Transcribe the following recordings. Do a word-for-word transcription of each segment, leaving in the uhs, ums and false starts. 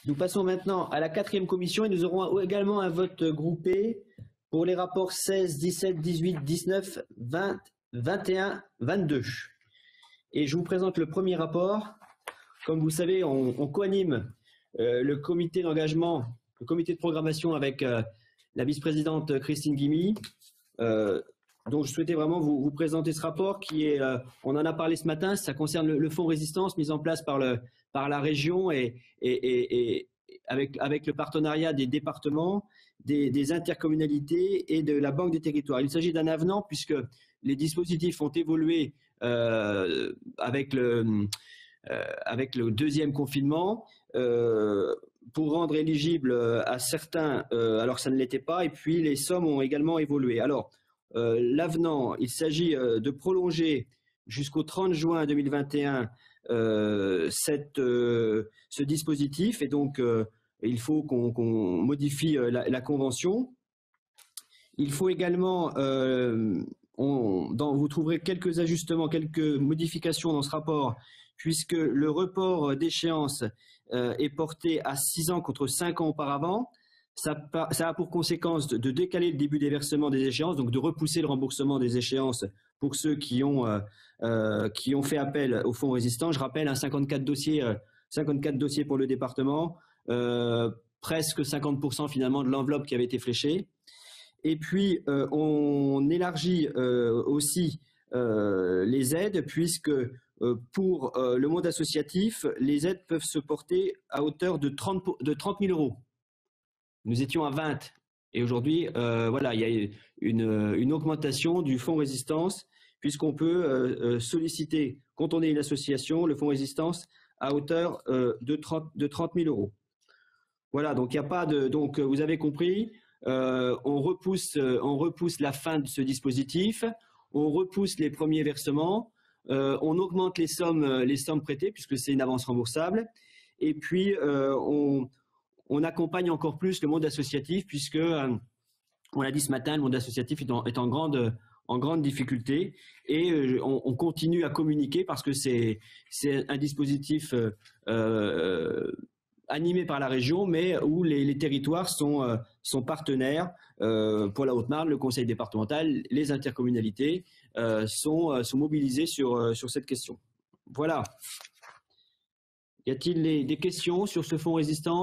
Nous passons maintenant à la quatrième commission et nous aurons également un vote groupé pour les rapports seize, dix-sept, dix-huit, dix-neuf, vingt, vingt et un, vingt-deux. Et je vous présente le premier rapport. Comme vous savez, on, on co-anime euh, le comité d'engagement, le comité de programmation avec euh, la vice-présidente Christine Guimy. Euh, donc je souhaitais vraiment vous, vous présenter ce rapport qui est, euh, on en a parlé ce matin, ça concerne le, le fonds résistance mis en place par, le, par la région et, et, et, et avec, avec le partenariat des départements, des, des intercommunalités et de la Banque des territoires. Il s'agit d'un avenant puisque les dispositifs ont évolué euh, avec, le, euh, avec le deuxième confinement euh, pour rendre éligible à certains euh, alors que ça ne l'était pas, et puis les sommes ont également évolué. Alors, Euh, l'avenant, il s'agit euh, de prolonger jusqu'au trente juin deux mille vingt et un euh, cette, euh, ce dispositif, et donc euh, il faut qu'on qu'on modifie euh, la, la convention. Il faut également, euh, on, dans, vous trouverez quelques ajustements, quelques modifications dans ce rapport, puisque le report d'échéance euh, est porté à six ans contre cinq ans auparavant. Ça, ça a pour conséquence de, de décaler le début des versements des échéances, donc de repousser le remboursement des échéances pour ceux qui ont, euh, euh, qui ont fait appel au fonds résistant. Je rappelle, hein, cinquante-quatre dossiers, euh, cinquante-quatre dossiers pour le département, euh, presque cinquante pour cent finalement de l'enveloppe qui avait été fléchée. Et puis, euh, on élargit euh, aussi euh, les aides, puisque euh, pour euh, le monde associatif, les aides peuvent se porter à hauteur de trente, de trente mille euros. Nous étions à vingt. Et aujourd'hui, euh, voilà, il y a une, une augmentation du fonds résistance, puisqu'on peut euh, solliciter, quand on est une association, le fonds résistance à hauteur euh, de trente mille euros. Voilà, donc il n'y a pas de. Donc vous avez compris, euh, on repousse, on repousse la fin de ce dispositif, on repousse les premiers versements, euh, on augmente les sommes, les sommes prêtées, puisque c'est une avance remboursable, et puis euh, on. On accompagne encore plus le monde associatif puisque, euh, on l'a dit ce matin, le monde associatif est en, est en, grande, en grande difficulté, et euh, on, on continue à communiquer parce que c'est un dispositif euh, euh, animé par la région, mais où les, les territoires sont, euh, sont partenaires. Euh, pour la Haute-Marne, le conseil départemental, les intercommunalités euh, sont, sont mobilisés sur, sur cette question. Voilà. Y a-t-il des questions sur ce fonds résistance ?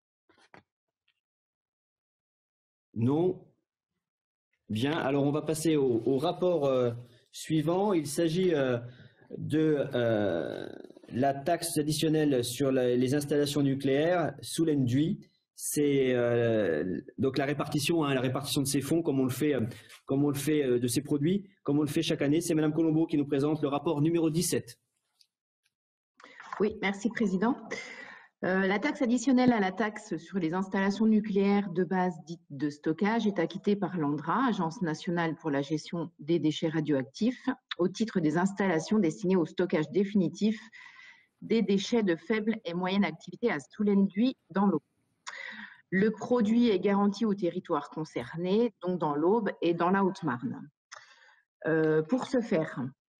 Non. Bien, alors on va passer au, au rapport euh, suivant. Il s'agit euh, de euh, la taxe additionnelle sur la, les installations nucléaires sous l'enduit. C'est euh, donc la répartition, hein, la répartition de ces fonds, comme on le fait, euh, comme on le fait euh, de ces produits, comme on le fait chaque année. C'est Madame Colombo qui nous présente le rapport numéro dix-sept. Oui, merci Président. Euh, la taxe additionnelle à la taxe sur les installations nucléaires de base dites de stockage est acquittée par l'ANDRA, Agence nationale pour la gestion des déchets radioactifs, au titre des installations destinées au stockage définitif des déchets de faible et moyenne activité à sous l'enduit dans l'eau. Le produit est garanti au territoire concerné, donc dans l'Aube et dans la Haute-Marne. Euh, pour ce faire,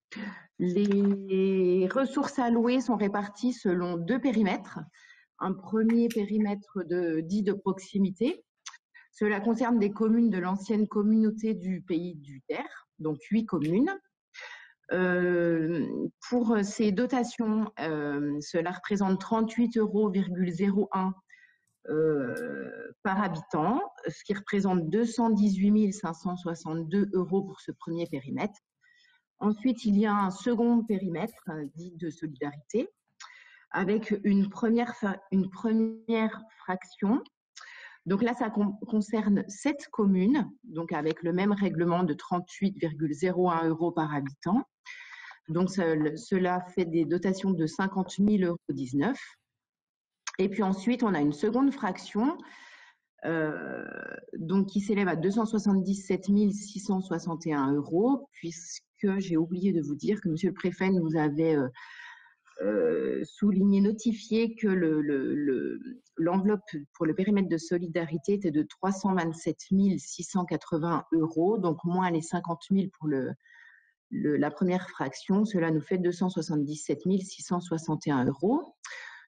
les ressources allouées sont réparties selon deux périmètres. Un premier périmètre de, dit de proximité. Cela concerne des communes de l'ancienne communauté du Pays du Terre, donc huit communes. Euh, pour ces dotations, euh, cela représente trente-huit euros zéro un euh, par habitant, ce qui représente deux cent dix-huit mille cinq cent soixante-deux euros pour ce premier périmètre. Ensuite, il y a un second périmètre dit de solidarité, avec une première, une première fraction. Donc là, ça concerne sept communes, donc avec le même règlement de trente-huit virgule zéro un euros par habitant. Donc ça, cela fait des dotations de cinquante mille euros dix-neuf. Et puis ensuite, on a une seconde fraction euh, donc qui s'élève à deux cent soixante-dix-sept mille six cent soixante et un euros, puisque j'ai oublié de vous dire que Monsieur le Préfet nous avait euh, Euh, souligné, notifié que l'enveloppe le, le, pour le périmètre de solidarité était de trois cent vingt-sept mille six cent quatre-vingts euros, donc moins les cinquante mille pour le, le, la première fraction, cela nous fait deux cent soixante-dix-sept mille six cent soixante et un euros.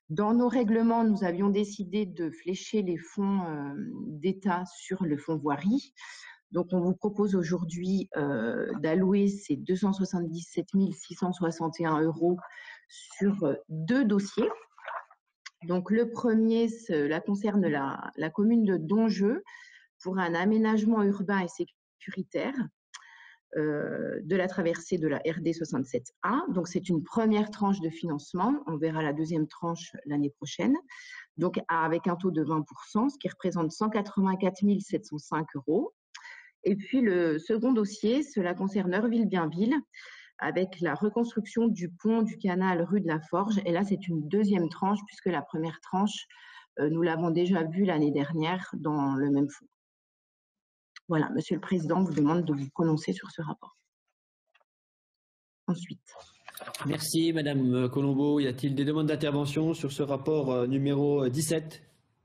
Dans nos règlements, nous avions décidé de flécher les fonds euh, d'État sur le fonds voirie. Donc, on vous propose aujourd'hui euh, d'allouer ces deux cent soixante-dix-sept mille six cent soixante et un euros sur deux dossiers. Donc, le premier, cela concerne la, la commune de Donjeu pour un aménagement urbain et sécuritaire euh, de la traversée de la R D soixante-sept A. Donc, c'est une première tranche de financement. On verra la deuxième tranche l'année prochaine. Donc, avec un taux de vingt pour cent, ce qui représente cent quatre-vingt-quatre mille sept cent cinq euros. Et puis, le second dossier, cela concerne Eurville-Bienville, avec la reconstruction du pont du canal rue de la Forge. Et là, c'est une deuxième tranche, puisque la première tranche, euh, nous l'avons déjà vue l'année dernière dans le même fonds. Voilà, Monsieur le Président vous demande de vous prononcer sur ce rapport. Ensuite. Merci, Madame Colombo. Y a-t-il des demandes d'intervention sur ce rapport euh, numéro dix-sept?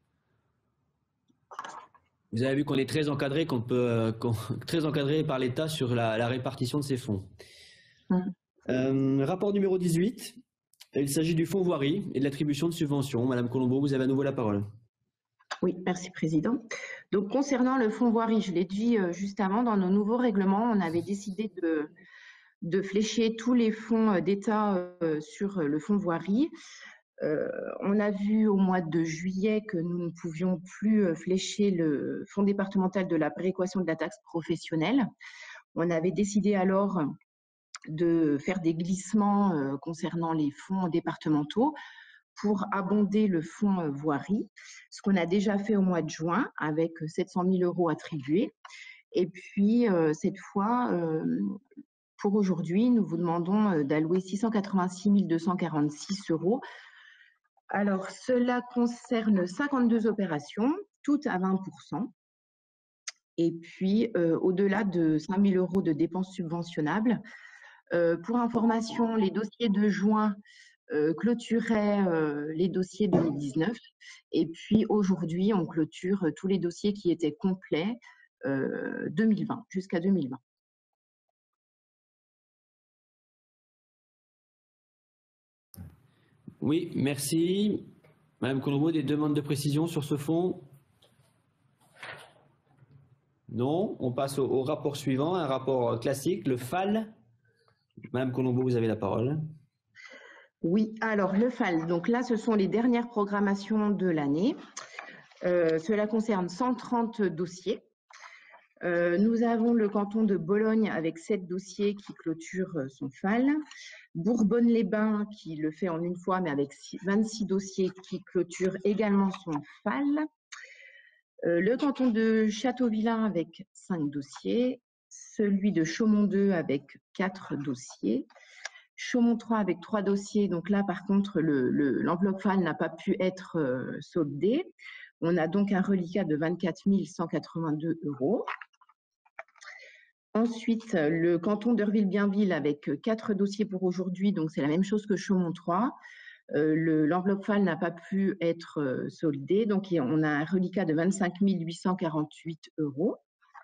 Vous avez vu qu'on est très encadré, qu'on peut, euh, qu'on, très encadré par l'État sur la, la répartition de ces fonds. Mmh. Euh, rapport numéro dix-huit. Il s'agit du fonds voirie et de l'attribution de subventions. Madame Colombo, vous avez à nouveau la parole. Oui, merci Président. Donc concernant le fonds voirie, je l'ai dit euh, juste avant, dans nos nouveaux règlements, on avait décidé de, de flécher tous les fonds d'État euh, sur le fonds voirie. Euh, on a vu au mois de juillet que nous ne pouvions plus flécher le fonds départemental de la péréquation de la taxe professionnelle. On avait décidé alors de faire des glissements euh, concernant les fonds départementaux pour abonder le fonds voirie, ce qu'on a déjà fait au mois de juin avec sept cent mille euros attribués. Et puis, euh, cette fois, euh, pour aujourd'hui, nous vous demandons d'allouer six cent quatre-vingt-six mille deux cent quarante-six euros. Alors, cela concerne cinquante-deux opérations, toutes à vingt pour cent. Et puis, euh, au-delà de cinq mille euros de dépenses subventionnables. Euh, pour information, les dossiers de juin euh, clôturaient euh, les dossiers deux mille dix-neuf. Et puis, aujourd'hui, on clôture tous les dossiers qui étaient complets euh, deux mille vingt, jusqu'à deux mille vingt. Oui, merci. Madame Colombo, des demandes de précision sur ce fonds? Non. On passe au, au rapport suivant, un rapport classique, le F A L. Madame Colombo, vous avez la parole. Oui, alors le F A L, donc là, ce sont les dernières programmations de l'année. Euh, cela concerne cent trente dossiers. Euh, nous avons le canton de Bologne avec sept dossiers qui clôturent son F A L. Bourbonne-les-Bains qui le fait en une fois, mais avec vingt-six dossiers qui clôturent également son F A L. Euh, le canton de Châteauvillain avec cinq dossiers. Celui de Chaumont deux avec quatre dossiers. Chaumont trois avec trois dossiers. Donc là, par contre, l'enveloppe F A L n'a pas pu être euh, soldée. On a donc un reliquat de vingt-quatre mille cent quatre-vingt-deux euros. Ensuite, le canton d'Eurville-Bienville avec quatre dossiers pour aujourd'hui, donc c'est la même chose que Chaumont trois. Euh, L'enveloppe F A L n'a pas pu être euh, soldée, donc on a un reliquat de vingt-cinq mille huit cent quarante-huit euros.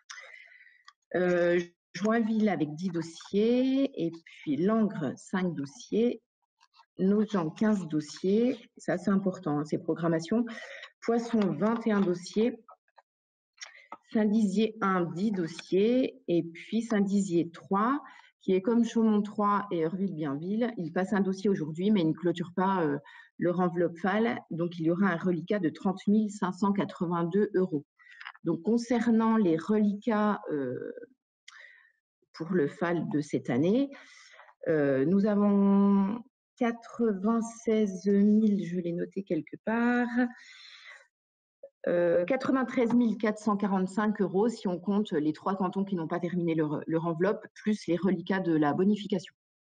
Euh, Joinville avec dix dossiers, et puis Langres, cinq dossiers. Nogent, quinze dossiers, ça c'est important, hein, ces programmations. Poisson, vingt et un dossiers. Saint-Dizier un, dix dossiers, et puis Saint-Dizier trois, qui est comme Chaumont trois et Eurville-Bienville. Il passe un dossier aujourd'hui, mais il ne clôture pas euh, leur enveloppe F A L, donc il y aura un reliquat de trente mille cinq cent quatre-vingt-deux euros. Donc concernant les reliquats euh, pour le F A L de cette année, euh, nous avons quatre-vingt-seize mille, je l'ai noté quelque part, Euh, quatre-vingt-treize mille quatre cent quarante-cinq euros si on compte les trois cantons qui n'ont pas terminé leur, leur enveloppe, plus les reliquats de la bonification.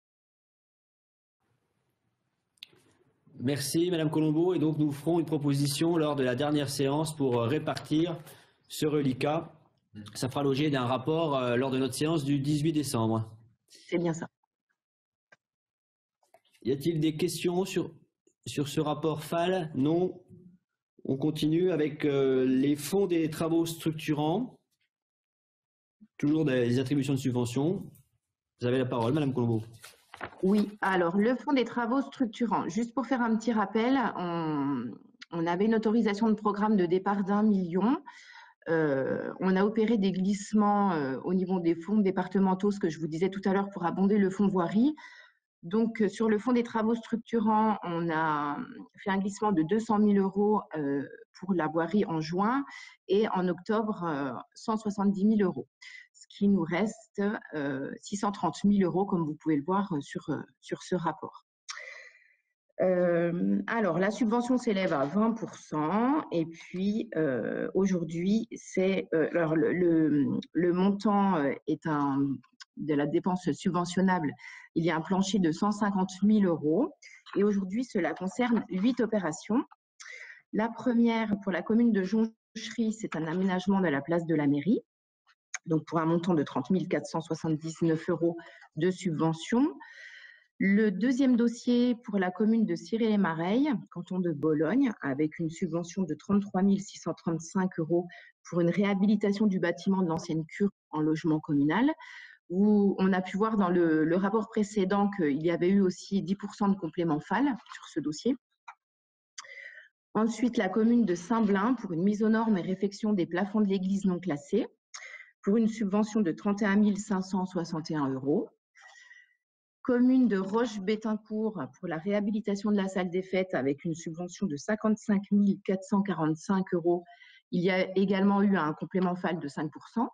Merci Madame Colombo. Et donc nous ferons une proposition lors de la dernière séance pour répartir ce reliquat. Ça fera l'objet d'un rapport euh, lors de notre séance du dix-huit décembre. C'est bien ça. Y a-t-il des questions sur, sur ce rapport F A L? Non. On continue avec euh, les fonds des travaux structurants. Toujours des attributions de subventions. Vous avez la parole, Madame Colombo. Oui, alors le fonds des travaux structurants, juste pour faire un petit rappel, on, on avait une autorisation de programme de départ d'un million. Euh, on a opéré des glissements euh, au niveau des fonds départementaux, ce que je vous disais tout à l'heure, pour abonder le fonds voirie. Donc, euh, sur le fonds des travaux structurants, on a fait un glissement de deux cent mille euros euh, pour la voirie en juin et en octobre, euh, cent soixante-dix mille euros. Ce qui nous reste euh, six cent trente mille euros, comme vous pouvez le voir sur, sur ce rapport. Euh, alors, la subvention s'élève à vingt pour cent et puis euh, aujourd'hui, c'est euh, alors le, le, le montant est un, de la dépense subventionnable. Il y a un plancher de cent cinquante mille euros et aujourd'hui, cela concerne huit opérations. La première, pour la commune de Jonchery, c'est un aménagement de la place de la mairie, donc pour un montant de trente mille quatre cent soixante-dix-neuf euros de subvention. Le deuxième dossier pour la commune de Ciré-les-Mareilles, canton de Bologne, avec une subvention de trente-trois mille six cent trente-cinq euros pour une réhabilitation du bâtiment de l'ancienne cure en logement communal, où on a pu voir dans le, le rapport précédent qu'il y avait eu aussi dix pour cent de complément F A L sur ce dossier. Ensuite, la commune de Saint-Blain pour une mise aux normes et réfection des plafonds de l'église non classée, pour une subvention de trente et un mille cinq cent soixante et un euros. Commune de Roche-Bettencourt pour la réhabilitation de la salle des fêtes avec une subvention de cinquante-cinq mille quatre cent quarante-cinq euros. Il y a également eu un complément F A L de cinq pour cent.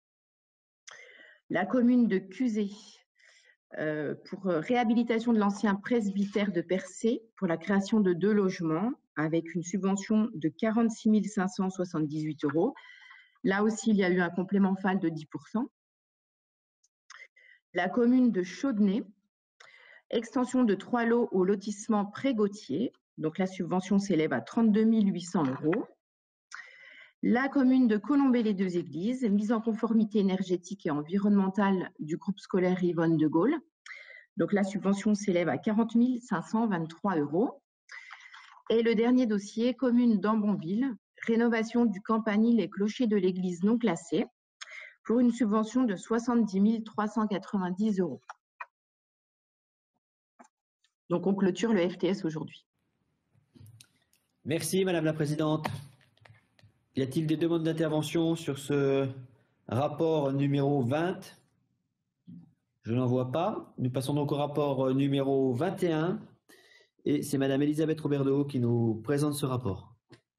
La commune de Cuzé euh, pour réhabilitation de l'ancien presbytère de Percé pour la création de deux logements avec une subvention de quarante-six mille cinq cent soixante-dix-huit euros. Là aussi, il y a eu un complément F A L de dix pour cent. La commune de Chaudenay, extension de trois lots au lotissement Pré-Gautier, donc la subvention s'élève à trente-deux mille huit cents euros. La commune de Colombey-les-Deux-Églises, mise en conformité énergétique et environnementale du groupe scolaire Yvonne de Gaulle, donc la subvention s'élève à quarante mille cinq cent vingt-trois euros. Et le dernier dossier, commune d'Ambonville, rénovation du campanile et clocher de l'église non classée, pour une subvention de soixante-dix mille trois cent quatre-vingt-dix euros. Donc, on clôture le F T S aujourd'hui. Merci, Madame la Présidente. Y a-t-il des demandes d'intervention sur ce rapport numéro vingt? Je n'en vois pas. Nous passons donc au rapport numéro vingt et un. Et c'est Madame Elisabeth Roberdeau qui nous présente ce rapport.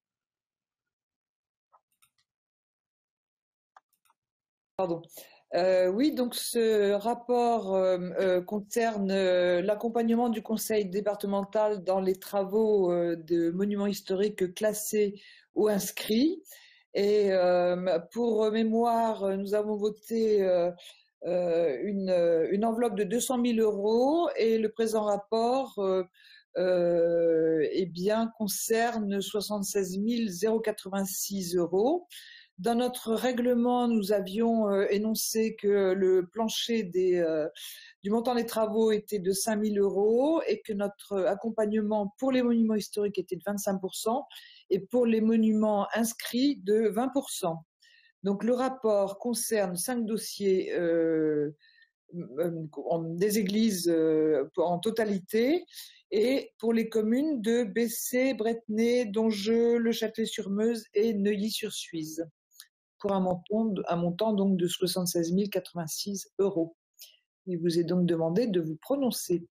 Pardon. Euh, oui, donc ce rapport euh, euh, concerne euh, l'accompagnement du conseil départemental dans les travaux euh, de monuments historiques classés ou inscrits. Et euh, pour mémoire, nous avons voté euh, euh, une, une enveloppe de deux cent mille euros et le présent rapport euh, euh, eh bien, concerne soixante-seize mille quatre-vingt-six euros. Dans notre règlement, nous avions euh, énoncé que le plancher des, euh, du montant des travaux était de cinq mille euros et que notre accompagnement pour les monuments historiques était de vingt-cinq pour cent et pour les monuments inscrits de vingt pour cent. Donc le rapport concerne cinq dossiers euh, des églises euh, en totalité et pour les communes de Bessay, Bretnay, Dongeux, Le Châtelet-sur-Meuse et Neuilly-sur-Suisse, pour un montant, un montant donc de soixante-seize mille quatre-vingt-six euros. Il vous est donc demandé de vous prononcer.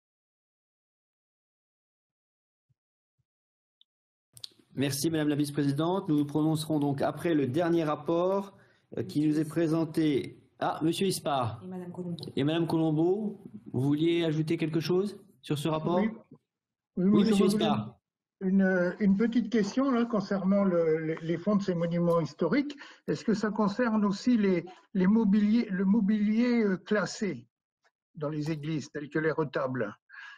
Merci Madame la Vice-Présidente. Nous nous prononcerons donc après le dernier rapport euh, qui nous est présenté. Ah, Monsieur Ispar. Et Madame Colombo. Et Madame Colombo, vous vouliez ajouter quelque chose sur ce rapport? Oui, oui, Oui, je Monsieur voulais Ispar. Une, une petite question là, concernant le, les fonds de ces monuments historiques. Est-ce que ça concerne aussi les, les mobiliers, le mobilier classé dans les églises, tels que les retables?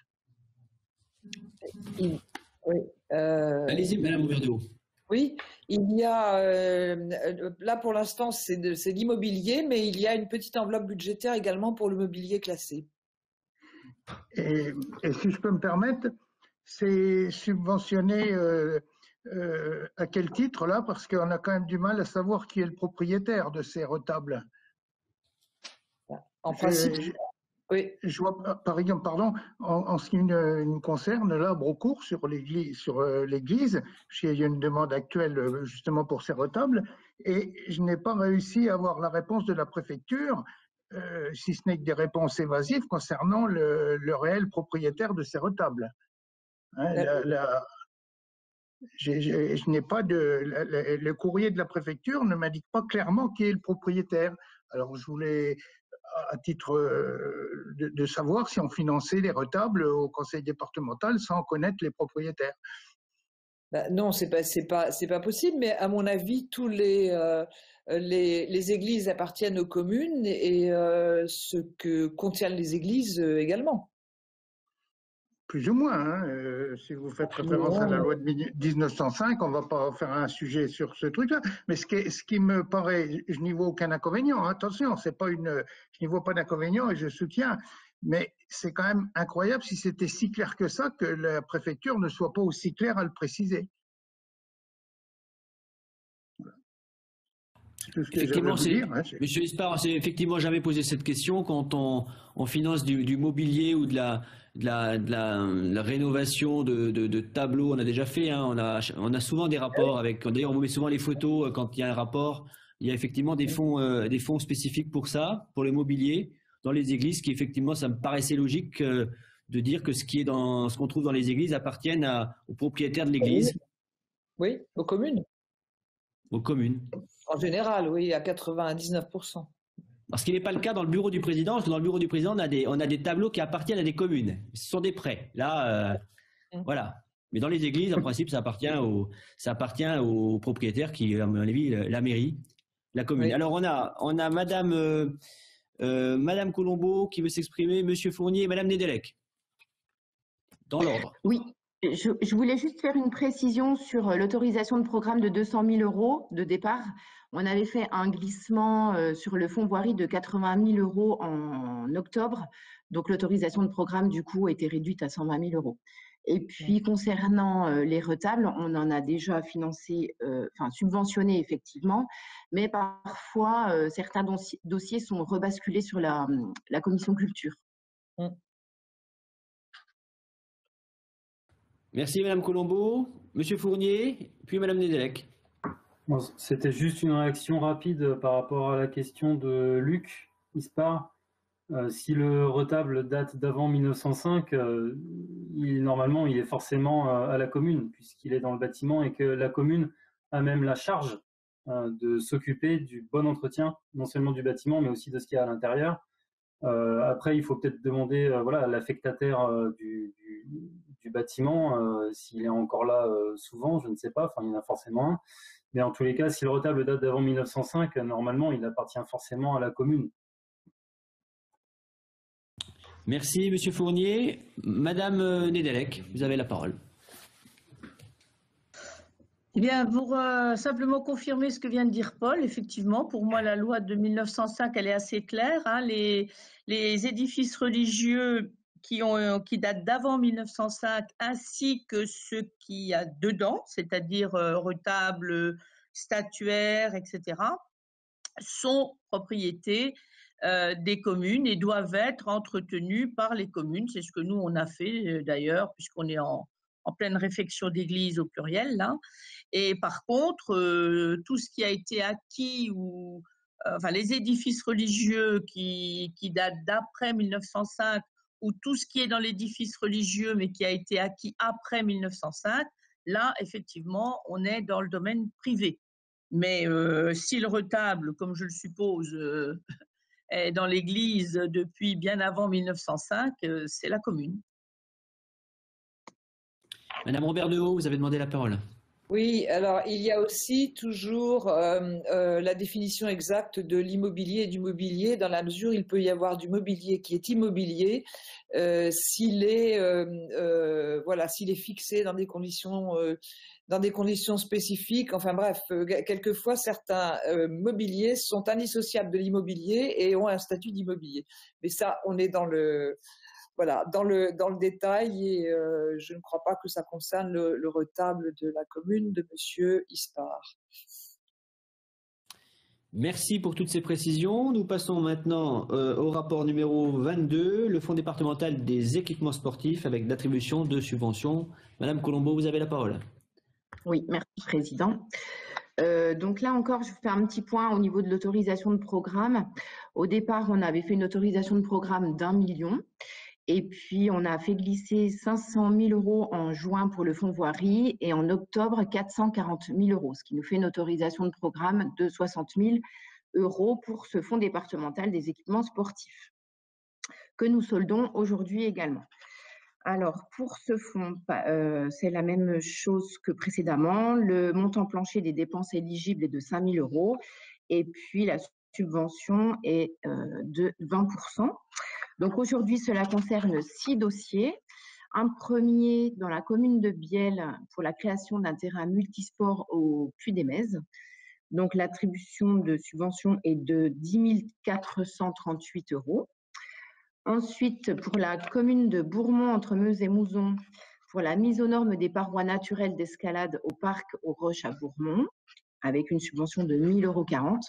Oui. Euh... Allez-y, Madame Roberdeau. Oui, il y a, euh, là pour l'instant c'est l'immobilier, mais il y a une petite enveloppe budgétaire également pour le mobilier classé. Et, et si je peux me permettre, c'est subventionné euh, euh, à quel titre là? Parce qu'on a quand même du mal à savoir qui est le propriétaire de ces retables. En principe, Oui. Je vois, par exemple, pardon, en, en ce qui me concerne, là, Brocourt, sur l'église, sur euh, l'église, il y a une demande actuelle euh, justement pour ces retables, et je n'ai pas réussi à avoir la réponse de la préfecture, euh, si ce n'est que des réponses évasives concernant le, le réel propriétaire de ces retables. Hein, la, la, j'ai, j'ai, je n'ai pas de, le, le courrier de la préfecture ne m'indique pas clairement qui est le propriétaire. Alors, je voulais, à titre de, de savoir si on finançait les retables au conseil départemental sans connaître les propriétaires. Ben non, c'est pas, c'est pas, c'est pas possible. Mais à mon avis, tous les, euh, les, les églises appartiennent aux communes et euh, ce que contiennent les églises euh, également. Plus ou moins. Hein. Euh, si vous faites référence à la loi de mille neuf cent cinq, on ne va pas faire un sujet sur ce truc-là. Mais ce qui, ce qui me paraît, je n'y vois aucun inconvénient. Hein. Attention, c'est pas une, je n'y vois pas d'inconvénient et je soutiens. Mais c'est quand même incroyable si c'était si clair que ça que la préfecture ne soit pas aussi claire à le préciser. C'est tout ce que j'avais à vous dire. Hein. Monsieur Lispard, c'est effectivement jamais posé cette question quand on, on finance du, du mobilier ou de la, de la, de la, de la rénovation de, de, de tableaux. On a déjà fait, hein, on, a, on a souvent des rapports avec. D'ailleurs, on vous met souvent les photos quand il y a un rapport. Il y a effectivement des fonds, euh, des fonds spécifiques pour ça, pour le mobilier dans les églises, qui effectivement, ça me paraissait logique euh, de dire que ce qui est dans, ce qu'on trouve dans les églises appartiennent à, aux propriétaires de l'église. Oui, aux communes. Aux communes. En général, oui, à quatre-vingt-dix-neuf pour cent. Parce qu'il n'est pas le cas dans le bureau du président, parce que dans le bureau du président, on a des, on a des tableaux qui appartiennent à des communes. Ce sont des prêts. Là, euh, mmh. voilà. Mais dans les églises, en principe, ça appartient aux, ça appartient aux propriétaires qui, à mon avis, la mairie, la commune. Oui. Alors, on a, on a Madame, euh, euh, Madame Colombo qui veut s'exprimer, Monsieur Fournier et Madame Nedelec. Dans l'ordre. Oui. Je, je voulais juste faire une précision sur l'autorisation de programme de deux cent mille euros de départ. On avait fait un glissement sur le fonds voirie de quatre-vingt mille euros en octobre. Donc, l'autorisation de programme, du coup, a été réduite à cent vingt mille euros. Et puis, concernant les retables, on en a déjà financé, euh, enfin, subventionné effectivement, mais parfois, euh, certains dossiers sont rebasculés sur la, la commission culture. Mmh. Merci Madame Colombo, Monsieur Fournier, puis Madame Nedelec. Bon, c'était juste une réaction rapide par rapport à la question de Luc Lispard. Euh, si le retable date d'avant mille neuf cent cinq, euh, il, normalement il est forcément euh, à la commune puisqu'il est dans le bâtiment et que la commune a même la charge euh, de s'occuper du bon entretien, non seulement du bâtiment mais aussi de ce qu'il y a à l'intérieur. Euh, après, il faut peut-être demander euh, voilà, à l'affectataire euh, du, du, du bâtiment euh, s'il est encore là euh, souvent, je ne sais pas, enfin il y en a forcément un. Mais en tous les cas, si le retable date d'avant mille neuf cent cinq, normalement, il appartient forcément à la commune. Merci Monsieur Fournier. Madame Nedelec, vous avez la parole. Eh bien, pour euh, simplement confirmer ce que vient de dire Paul, effectivement, pour moi, la loi de mille neuf cent cinq, elle est assez claire. Hein, les, les édifices religieux qui, ont, qui datent d'avant mille neuf cent cinq, ainsi que ceux qu'il y a dedans, c'est-à-dire euh, retables, statuaires, et cetera, sont propriétés euh, des communes et doivent être entretenus par les communes. C'est ce que nous, on a fait euh, d'ailleurs, puisqu'on est en, en pleine réfection d'église au pluriel, là. Et par contre, euh, tout ce qui a été acquis ou euh, enfin les édifices religieux qui, qui datent d'après mille neuf cent cinq ou tout ce qui est dans l'édifice religieux mais qui a été acquis après mille neuf cent cinq, là effectivement on est dans le domaine privé. Mais euh, si le retable, comme je le suppose, euh, est dans l'église depuis bien avant mille neuf cent cinq, euh, c'est la commune. Madame Robert Dehaut, vous avez demandé la parole. Oui, alors il y a aussi toujours euh, euh, la définition exacte de l'immobilier et du mobilier, dans la mesure où il peut y avoir du mobilier qui est immobilier euh, s'il est, euh, euh, voilà, s'il est fixé dans des conditions, euh, dans des conditions spécifiques. Enfin bref, euh, quelquefois certains euh, mobiliers sont indissociables de l'immobilier et ont un statut d'immobilier. Mais ça, on est dans le Voilà, dans le, dans le détail, et euh, je ne crois pas que ça concerne le, le retable de la commune de Monsieur Ispard. Merci pour toutes ces précisions. Nous passons maintenant euh, au rapport numéro vingt-deux, le Fonds départemental des équipements sportifs avec l'attribution de subventions. Madame Colombo, vous avez la parole. Oui, merci Président. Euh, donc là encore, je fais un petit point au niveau de l'autorisation de programme. Au départ, on avait fait une autorisation de programme d'un million. Et puis, on a fait glisser cinq cent mille euros en juin pour le fonds voirie et en octobre, quatre cent quarante mille euros, ce qui nous fait une autorisation de programme de soixante mille euros pour ce fonds départemental des équipements sportifs, que nous soldons aujourd'hui également. Alors, pour ce fonds, euh, c'est la même chose que précédemment. Le montant plancher des dépenses éligibles est de cinq mille euros et puis la subvention est euh, de vingt pour cent. Donc aujourd'hui, cela concerne six dossiers. Un premier dans la commune de Bielle pour la création d'un terrain multisport au Puy-des-Mèzes. Donc l'attribution de subvention est de dix mille quatre cent trente-huit euros. Ensuite, pour la commune de Bourmont entre Meuse et Mouzon, pour la mise aux normes des parois naturelles d'escalade au parc aux Roches à Bourmont, avec une subvention de mille quarante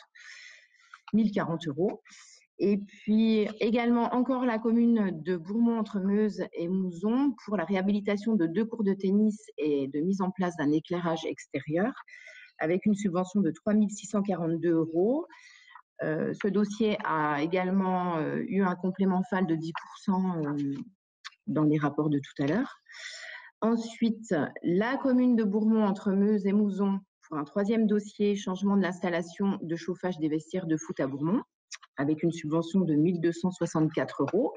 euros. Et puis également encore la commune de Bourmont entre Meuse et Mouzon pour la réhabilitation de deux cours de tennis et de mise en place d'un éclairage extérieur avec une subvention de trois mille six cent quarante-deux euros. Euh, ce dossier a également euh, eu un complément F A L de dix pour cent euh, dans les rapports de tout à l'heure. Ensuite, la commune de Bourmont entre Meuse et Mouzon pour un troisième dossier, changement de l'installation de chauffage des vestiaires de foot à Bourmont, avec une subvention de mille deux cent soixante-quatre euros.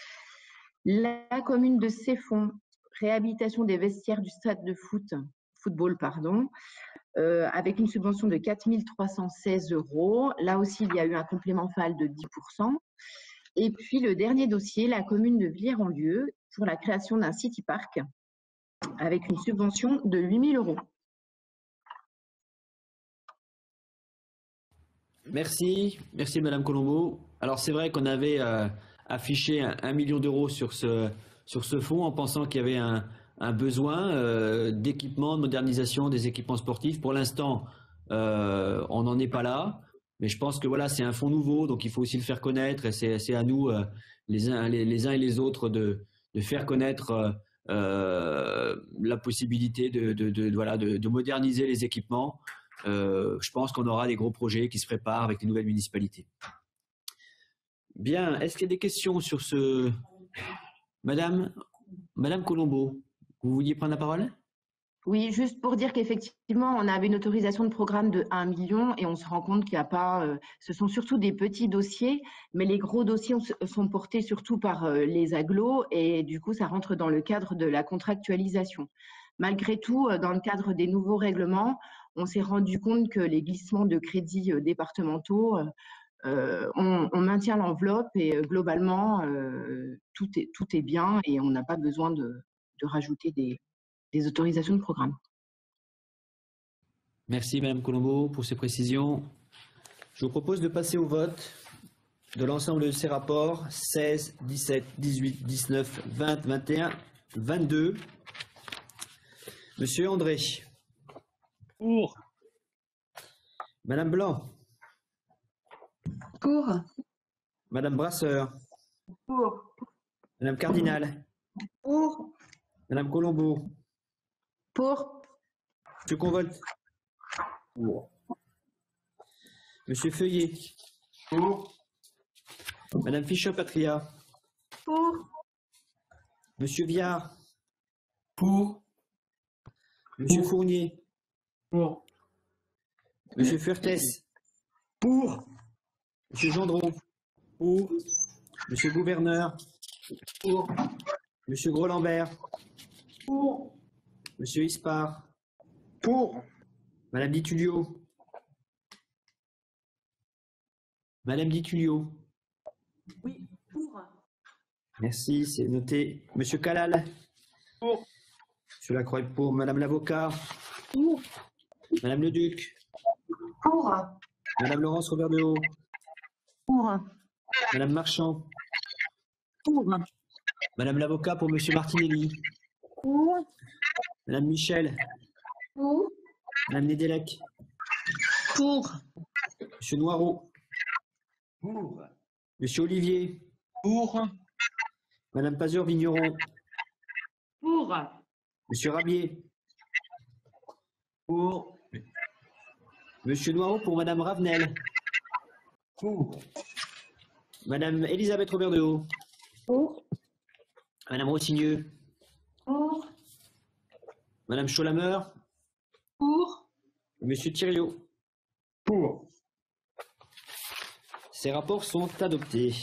La commune de Ceffonds, réhabilitation des vestiaires du stade de foot, football, pardon, euh, avec une subvention de quatre mille trois cent seize euros. Là aussi, il y a eu un complément F A L de dix pour cent. Et puis le dernier dossier, la commune de Villers-en-Lieu, pour la création d'un city park, avec une subvention de huit mille euros. Merci, merci Madame Colombo. Alors c'est vrai qu'on avait euh, affiché un, un million d'euros sur ce, sur ce fonds en pensant qu'il y avait un, un besoin euh, d'équipement, de modernisation des équipements sportifs. Pour l'instant, euh, on n'en est pas là, mais je pense que voilà, c'est un fonds nouveau, donc il faut aussi le faire connaître et c'est à nous, euh, les, uns, les, les uns et les autres, de, de faire connaître euh, euh, la possibilité de, de, de, de, voilà, de, de moderniser les équipements. Euh, je pense qu'on aura des gros projets qui se préparent avec les nouvelles municipalités. Bien, est-ce qu'il y a des questions sur ce... Madame, Madame Colombo, vous vouliez prendre la parole? Oui, juste pour dire qu'effectivement, on avait une autorisation de programme de un million et on se rend compte qu'il n'y a pas... Euh, ce sont surtout des petits dossiers, mais les gros dossiers sont portés surtout par euh, les agglos et du coup, ça rentre dans le cadre de la contractualisation. Malgré tout, dans le cadre des nouveaux règlements, on s'est rendu compte que les glissements de crédits départementaux, euh, on, on maintient l'enveloppe et globalement, euh, tout, est, tout est bien et on n'a pas besoin de, de rajouter des, des autorisations de programme. Merci Madame Colombo pour ces précisions. Je vous propose de passer au vote de l'ensemble de ces rapports seize, dix-sept, dix-huit, dix-neuf, vingt, vingt et un, vingt-deux. Monsieur André. Pour. Madame Blanc. Pour. Madame Brasseur. Pour. Madame Cardinal. Pour. Madame Colombo. Pour. Monsieur Convolte. Pour. Monsieur Feuillet. Pour. Madame Fischer-Patria. Pour. Monsieur Viard. Pour. Monsieur pour. Fournier. Pour. Monsieur Furtès. Pour. Monsieur Gendron. Pour. Monsieur Gouverneur. Pour. Monsieur Gros-Lambert. Pour. Monsieur Ispard. Pour. Madame Ditulio. Madame Ditulio. Oui, pour. Merci, c'est noté. Monsieur Calal. Pour. Monsieur Lacroix pour. Madame l'avocat. Pour. Madame le Duc. Pour. Madame Laurence Robert de Haut. Pour. Madame Marchand. Pour. Madame l'avocat pour Monsieur Martinelli. Pour. Madame Michel. Pour. Madame Nedelec. Pour. Monsieur Noireau. Pour. Monsieur Olivier. Pour. Madame Pazur-Vigneron. Pour. Monsieur Rabier. Pour. Monsieur Noireau pour Madame Ravenel. Pour. Madame Elisabeth Robert de Haut. Pour. Madame Rossigneux. Pour. Madame Cholamer. Pour. Monsieur Thiriot. Pour. Ces rapports sont adoptés.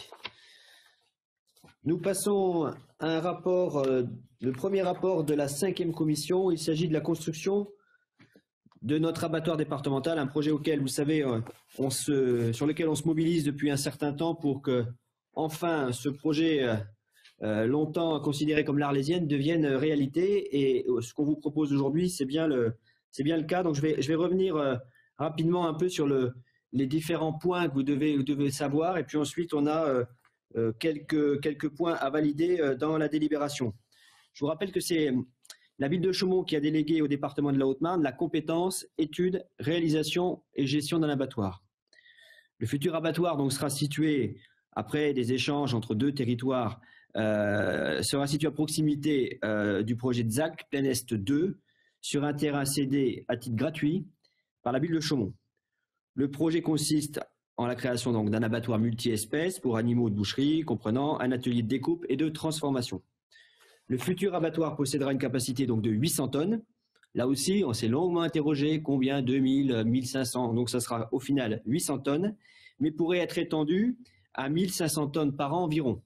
Nous passons à un rapport, euh, le premier rapport de la cinquième commission. Il s'agit de la construction de notre abattoir départemental, un projet auquel, vous savez, euh, on se, sur lequel on se mobilise depuis un certain temps pour que, enfin, ce projet euh, euh, longtemps considéré comme l'Arlésienne devienne réalité. Et euh, ce qu'on vous propose aujourd'hui, c'est bien le, c'est bien le cas. Donc, je vais, je vais revenir euh, rapidement un peu sur le, les différents points que vous devez, vous devez savoir. Et puis ensuite, on a euh, euh, quelques, quelques points à valider euh, dans la délibération. Je vous rappelle que c'est la ville de Chaumont qui a délégué au département de la Haute-Marne la compétence, étude, réalisation et gestion d'un abattoir. Le futur abattoir donc, sera situé, après des échanges entre deux territoires, euh, sera situé à proximité euh, du projet de Z A C Plein Est deux, sur un terrain cédé à titre gratuit par la ville de Chaumont. Le projet consiste en la création donc, d'un abattoir multi-espèces pour animaux de boucherie, comprenant un atelier de découpe et de transformation. Le futur abattoir possédera une capacité donc de huit cents tonnes. Là aussi, on s'est longuement interrogé combien, deux mille, mille cinq cents, donc ça sera au final huit cents tonnes, mais pourrait être étendu à mille cinq cents tonnes par an environ.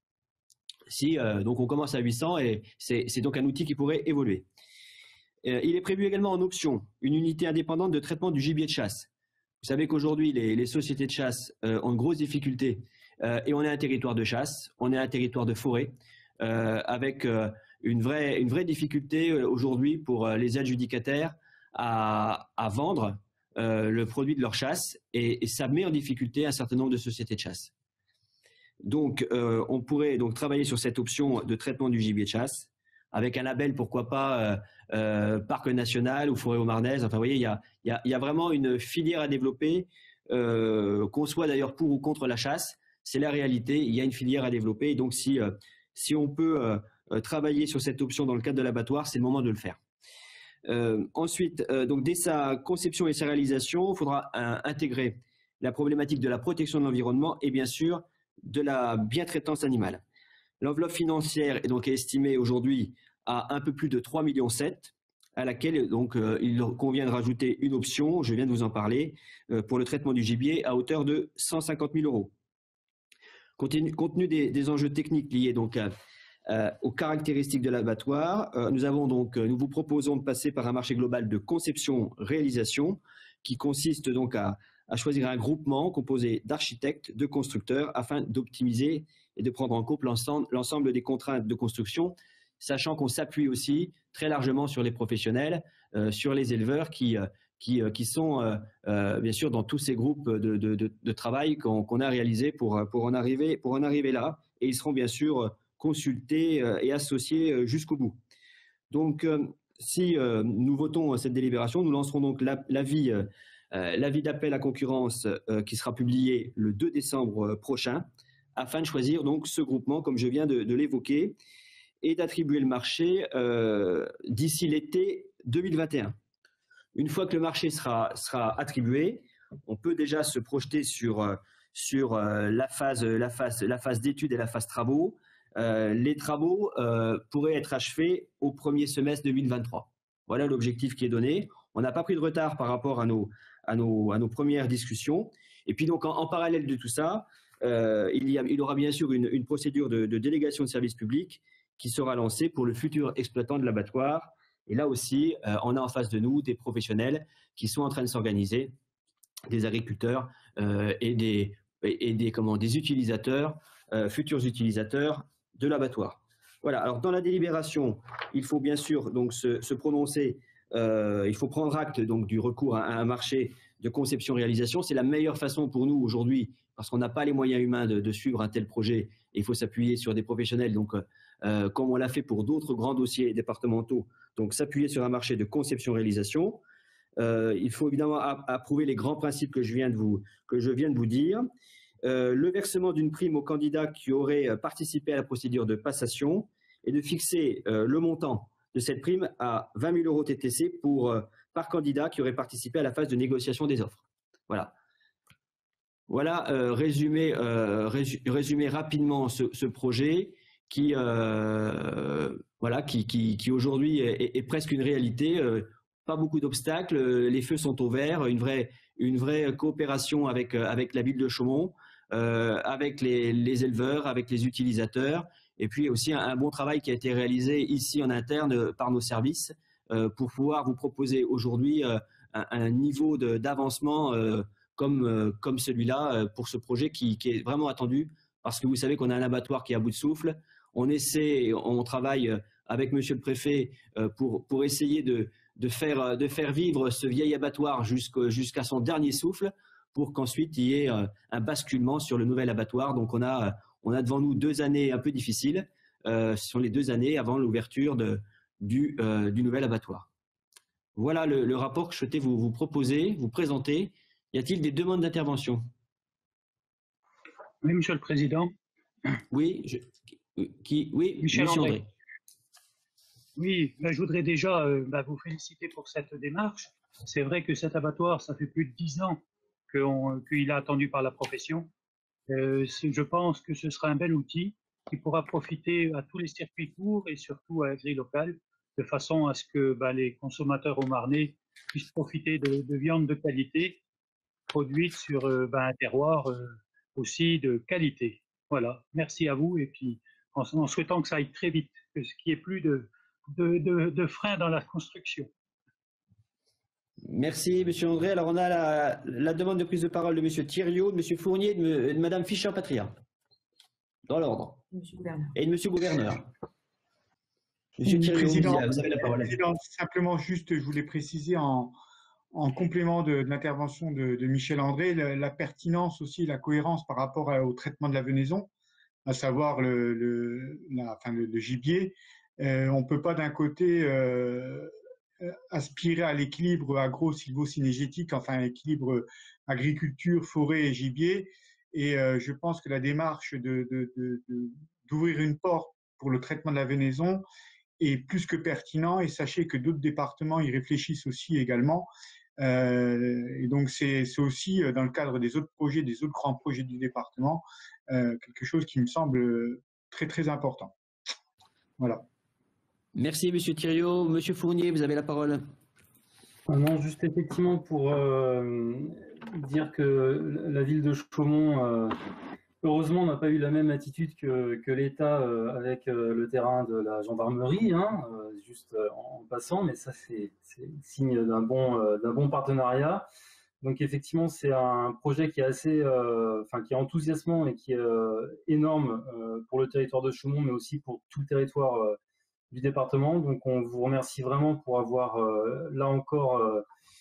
Si, euh, donc on commence à huit cents et c'est donc un outil qui pourrait évoluer. Euh, il est prévu également en option une unité indépendante de traitement du gibier de chasse. Vous savez qu'aujourd'hui, les, les sociétés de chasse euh, ont de grosses difficultés euh, et on est un territoire de chasse, on est un territoire de forêt. Euh, avec euh, une, vraie, une vraie difficulté euh, aujourd'hui pour euh, les adjudicataires à, à vendre euh, le produit de leur chasse et, et ça met en difficulté un certain nombre de sociétés de chasse. Donc, euh, on pourrait donc travailler sur cette option de traitement du gibier de chasse avec un label, pourquoi pas, euh, euh, parc national ou forêt haut-marnaise. Enfin, vous voyez, il y a, y a, y a vraiment une filière à développer, euh, qu'on soit d'ailleurs pour ou contre la chasse. C'est la réalité, il y a une filière à développer. Et donc, si... Euh, Si on peut euh, travailler sur cette option dans le cadre de l'abattoir, c'est le moment de le faire. Euh, ensuite, euh, donc dès sa conception et sa réalisation, il faudra euh, intégrer la problématique de la protection de l'environnement et bien sûr de la bientraitance animale. L'enveloppe financière est donc estimée aujourd'hui à un peu plus de trois virgule sept millions, à laquelle donc, euh, il convient de rajouter une option, je viens de vous en parler, euh, pour le traitement du gibier à hauteur de cent cinquante mille euros. Compte tenu des, des enjeux techniques liés donc à, euh, aux caractéristiques de l'abattoir, euh, nous avons donc, nous vous proposons de passer par un marché global de conception-réalisation qui consiste donc à, à choisir un groupement composé d'architectes, de constructeurs afin d'optimiser et de prendre en compte l'ensemble des contraintes de construction, sachant qu'on s'appuie aussi très largement sur les professionnels, euh, sur les éleveurs qui euh, Qui, qui sont euh, euh, bien sûr dans tous ces groupes de, de, de, de travail qu'on qu'on a réalisés pour, pour, en arriver, pour en arriver là. Et ils seront bien sûr consultés et associés jusqu'au bout. Donc, euh, si euh, nous votons cette délibération, nous lancerons donc l'avis la, euh, l'avis d'appel à concurrence euh, qui sera publié le deux décembre prochain, afin de choisir donc ce groupement, comme je viens de, de l'évoquer, et d'attribuer le marché euh, d'ici l'été deux mille vingt et un. Une fois que le marché sera, sera attribué, on peut déjà se projeter sur, sur la phase, la phase, la phase d'études et la phase travaux. Euh, les travaux euh, pourraient être achevés au premier semestre deux mille vingt-trois. Voilà l'objectif qui est donné. On n'a pas pris de retard par rapport à nos, à nos, à nos premières discussions. Et puis donc en, en parallèle de tout ça, euh, il, y a, il y aura bien sûr une, une procédure de, de délégation de service public qui sera lancée pour le futur exploitant de l'abattoir. Et là aussi, euh, on a en face de nous des professionnels qui sont en train de s'organiser, des agriculteurs euh, et, des, et des, comment, des utilisateurs, euh, futurs utilisateurs de l'abattoir. Voilà, alors dans la délibération, il faut bien sûr donc se, se prononcer, euh, il faut prendre acte donc, du recours à, à un marché de conception-réalisation. C'est la meilleure façon pour nous aujourd'hui, parce qu'on n'a pas les moyens humains de, de suivre un tel projet, et il faut s'appuyer sur des professionnels, donc, euh, comme on l'a fait pour d'autres grands dossiers départementaux, donc s'appuyer sur un marché de conception-réalisation. Euh, il faut évidemment approuver les grands principes que je viens de vous, que je viens de vous dire. Euh, le versement d'une prime aux candidats qui auraient participé à la procédure de passation et de fixer euh, le montant de cette prime à vingt mille euros T T C pour, euh, par candidat qui aurait participé à la phase de négociation des offres. Voilà. Voilà, euh, résumé, euh, résumé rapidement ce, ce projet qui, euh, voilà, qui, qui, qui aujourd'hui est, est presque une réalité. Euh, pas beaucoup d'obstacles, les feux sont au vert, une vraie, une vraie coopération avec, avec la ville de Chaumont, euh, avec les, les éleveurs, avec les utilisateurs, et puis aussi un, un bon travail qui a été réalisé ici en interne par nos services euh, pour pouvoir vous proposer aujourd'hui euh, un, un niveau d'avancement euh, comme, euh, comme celui-là euh, pour ce projet qui, qui est vraiment attendu, parce que vous savez qu'on a un abattoir qui est à bout de souffle. On essaie, on travaille avec monsieur le préfet euh, pour, pour essayer de De faire, de faire vivre ce vieil abattoir jusqu'à son dernier souffle pour qu'ensuite il y ait un basculement sur le nouvel abattoir. Donc on a, on a devant nous deux années un peu difficiles. Euh, ce sont les deux années avant l'ouverture du, euh, du nouvel abattoir. Voilà le, le rapport que je souhaitais vous, vous proposer, vous présenter. Y a-t-il des demandes d'intervention? Oui, Monsieur le Président. Oui, je, qui, oui, Michel Monsieur André. André. Oui, ben, je voudrais déjà euh, ben, vous féliciter pour cette démarche. C'est vrai que cet abattoir, ça fait plus de dix ans qu'il est attendu par la profession. Euh, je pense que ce sera un bel outil qui pourra profiter à tous les circuits courts et surtout à la grille locale, de façon à ce que ben, les consommateurs au Marnais puissent profiter de, de viande de qualité produite sur euh, ben, un terroir euh, aussi de qualité. Voilà, merci à vous et puis en, en souhaitant que ça aille très vite, que ce qui est plus de De, de, de freins dans la construction. Merci, Monsieur André. Alors, on a la, la demande de prise de parole de Monsieur Thiriot, de Monsieur Fournier et de, de Madame Fischer-Patria. Dans l'ordre. Et de Monsieur Gouverneur. Monsieur Thiriot, Président, vous avez la parole. Président, simplement, juste, je voulais préciser en, en complément de, de l'intervention de, de Michel André, la, la pertinence aussi, la cohérence par rapport à, au traitement de la venaison, à savoir le, le, la, enfin, le, le gibier. Euh, on ne peut pas d'un côté euh, aspirer à l'équilibre agro-sylvo-cynégétique, enfin l'équilibre agriculture, forêt et gibier. Et euh, je pense que la démarche de, de, de, de, d'ouvrir une porte pour le traitement de la venaison est plus que pertinent. Et sachez que d'autres départements y réfléchissent aussi également. Euh, et donc c'est aussi dans le cadre des autres projets, des autres grands projets du département, euh, quelque chose qui me semble très très important. Voilà. Merci, Monsieur Thiriot. Monsieur Fournier, vous avez la parole. Ah non, juste effectivement pour euh, dire que la ville de Chaumont, euh, heureusement, n'a pas eu la même attitude que, que l'État euh, avec euh, le terrain de la gendarmerie, hein, euh, juste euh, en passant, mais ça c'est signe d'un bon, euh, d'un bon partenariat. Donc effectivement, c'est un projet qui est assez, euh, enfin qui est enthousiasmant et qui est euh, énorme euh, pour le territoire de Chaumont, mais aussi pour tout le territoire euh, du département. Donc on vous remercie vraiment pour avoir euh, là encore euh,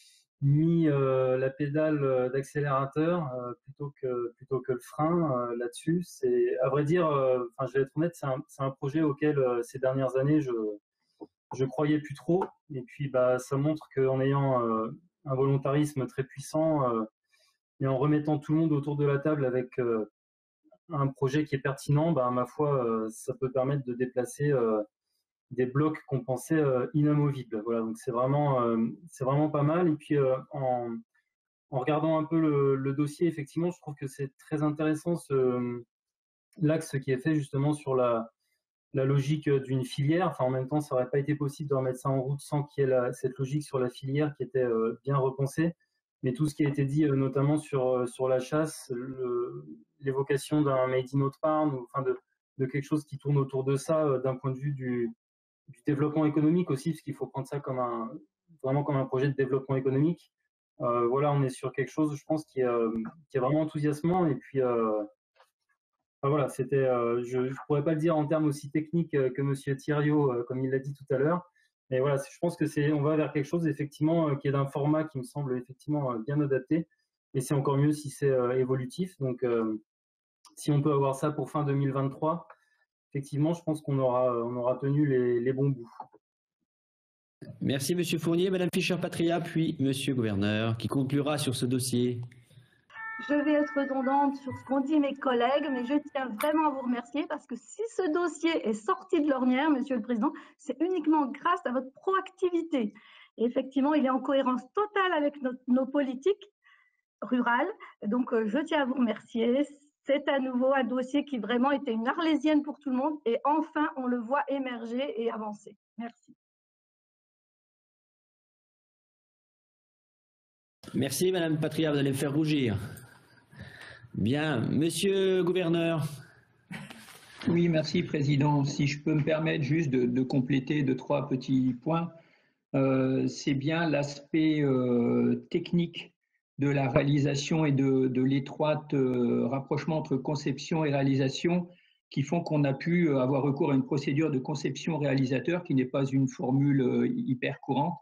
mis euh, la pédale d'accélérateur euh, plutôt que plutôt que le frein euh, là-dessus. C'est à vrai dire, euh, enfin je vais être honnête, c'est un, c'est un projet auquel euh, ces dernières années je je croyais plus trop. Et puis bah ça montre qu'en ayant euh, un volontarisme très puissant euh, et en remettant tout le monde autour de la table avec euh, un projet qui est pertinent, bah, ma foi, euh, ça peut permettre de déplacer euh, des blocs qu'on pensait euh, inamovibles. Voilà, donc c'est vraiment, euh, c'est vraiment pas mal. Et puis euh, en, en regardant un peu le, le dossier, effectivement, je trouve que c'est très intéressant ce l'axe qui est fait justement sur la, la logique d'une filière. Enfin, en même temps, ça n'aurait pas été possible de remettre ça en route sans qu'il y ait la, cette logique sur la filière qui était euh, bien repensée. Mais tout ce qui a été dit, euh, notamment sur, sur la chasse, l'évocation d'un made in Haute-Marne, ou enfin de, de quelque chose qui tourne autour de ça, euh, d'un point de vue du, du développement économique aussi, parce qu'il faut prendre ça comme un, vraiment comme un projet de développement économique. Euh, voilà, on est sur quelque chose, je pense, qui est, euh, qui est vraiment enthousiasmant. Et puis, euh, enfin, voilà, c'était, euh, je ne pourrais pas le dire en termes aussi techniques euh, que Monsieur Thiriot, euh, comme il l'a dit tout à l'heure. Mais voilà, je pense que c'est, on va vers quelque chose effectivement euh, qui est d'un format qui me semble effectivement euh, bien adapté. Et c'est encore mieux si c'est euh, évolutif. Donc, euh, si on peut avoir ça pour fin deux mille vingt-trois, effectivement, je pense qu'on aura, on aura tenu les, les bons bouts. Merci, Monsieur Fournier. Madame Fischer-Patria, puis Monsieur Gouverneur, qui conclura sur ce dossier. Je vais être redondante sur ce qu'ont dit mes collègues, mais je tiens vraiment à vous remercier parce que si ce dossier est sorti de l'ornière, Monsieur le Président, c'est uniquement grâce à votre proactivité. Et effectivement, il est en cohérence totale avec nos, nos politiques rurales. Donc, euh, je tiens à vous remercier. C'est à nouveau un dossier qui vraiment était une arlésienne pour tout le monde. Et enfin, on le voit émerger et avancer. Merci. Merci, Madame Patria, vous allez me faire rougir. Bien, Monsieur le Gouverneur. Oui, merci, Président. Si je peux me permettre juste de, de compléter deux, trois petits points. Euh, c'est bien l'aspect euh, technique de la réalisation et de, de l'étroite euh, rapprochement entre conception et réalisation qui font qu'on a pu avoir recours à une procédure de conception-réalisateur qui n'est pas une formule euh, hyper courante.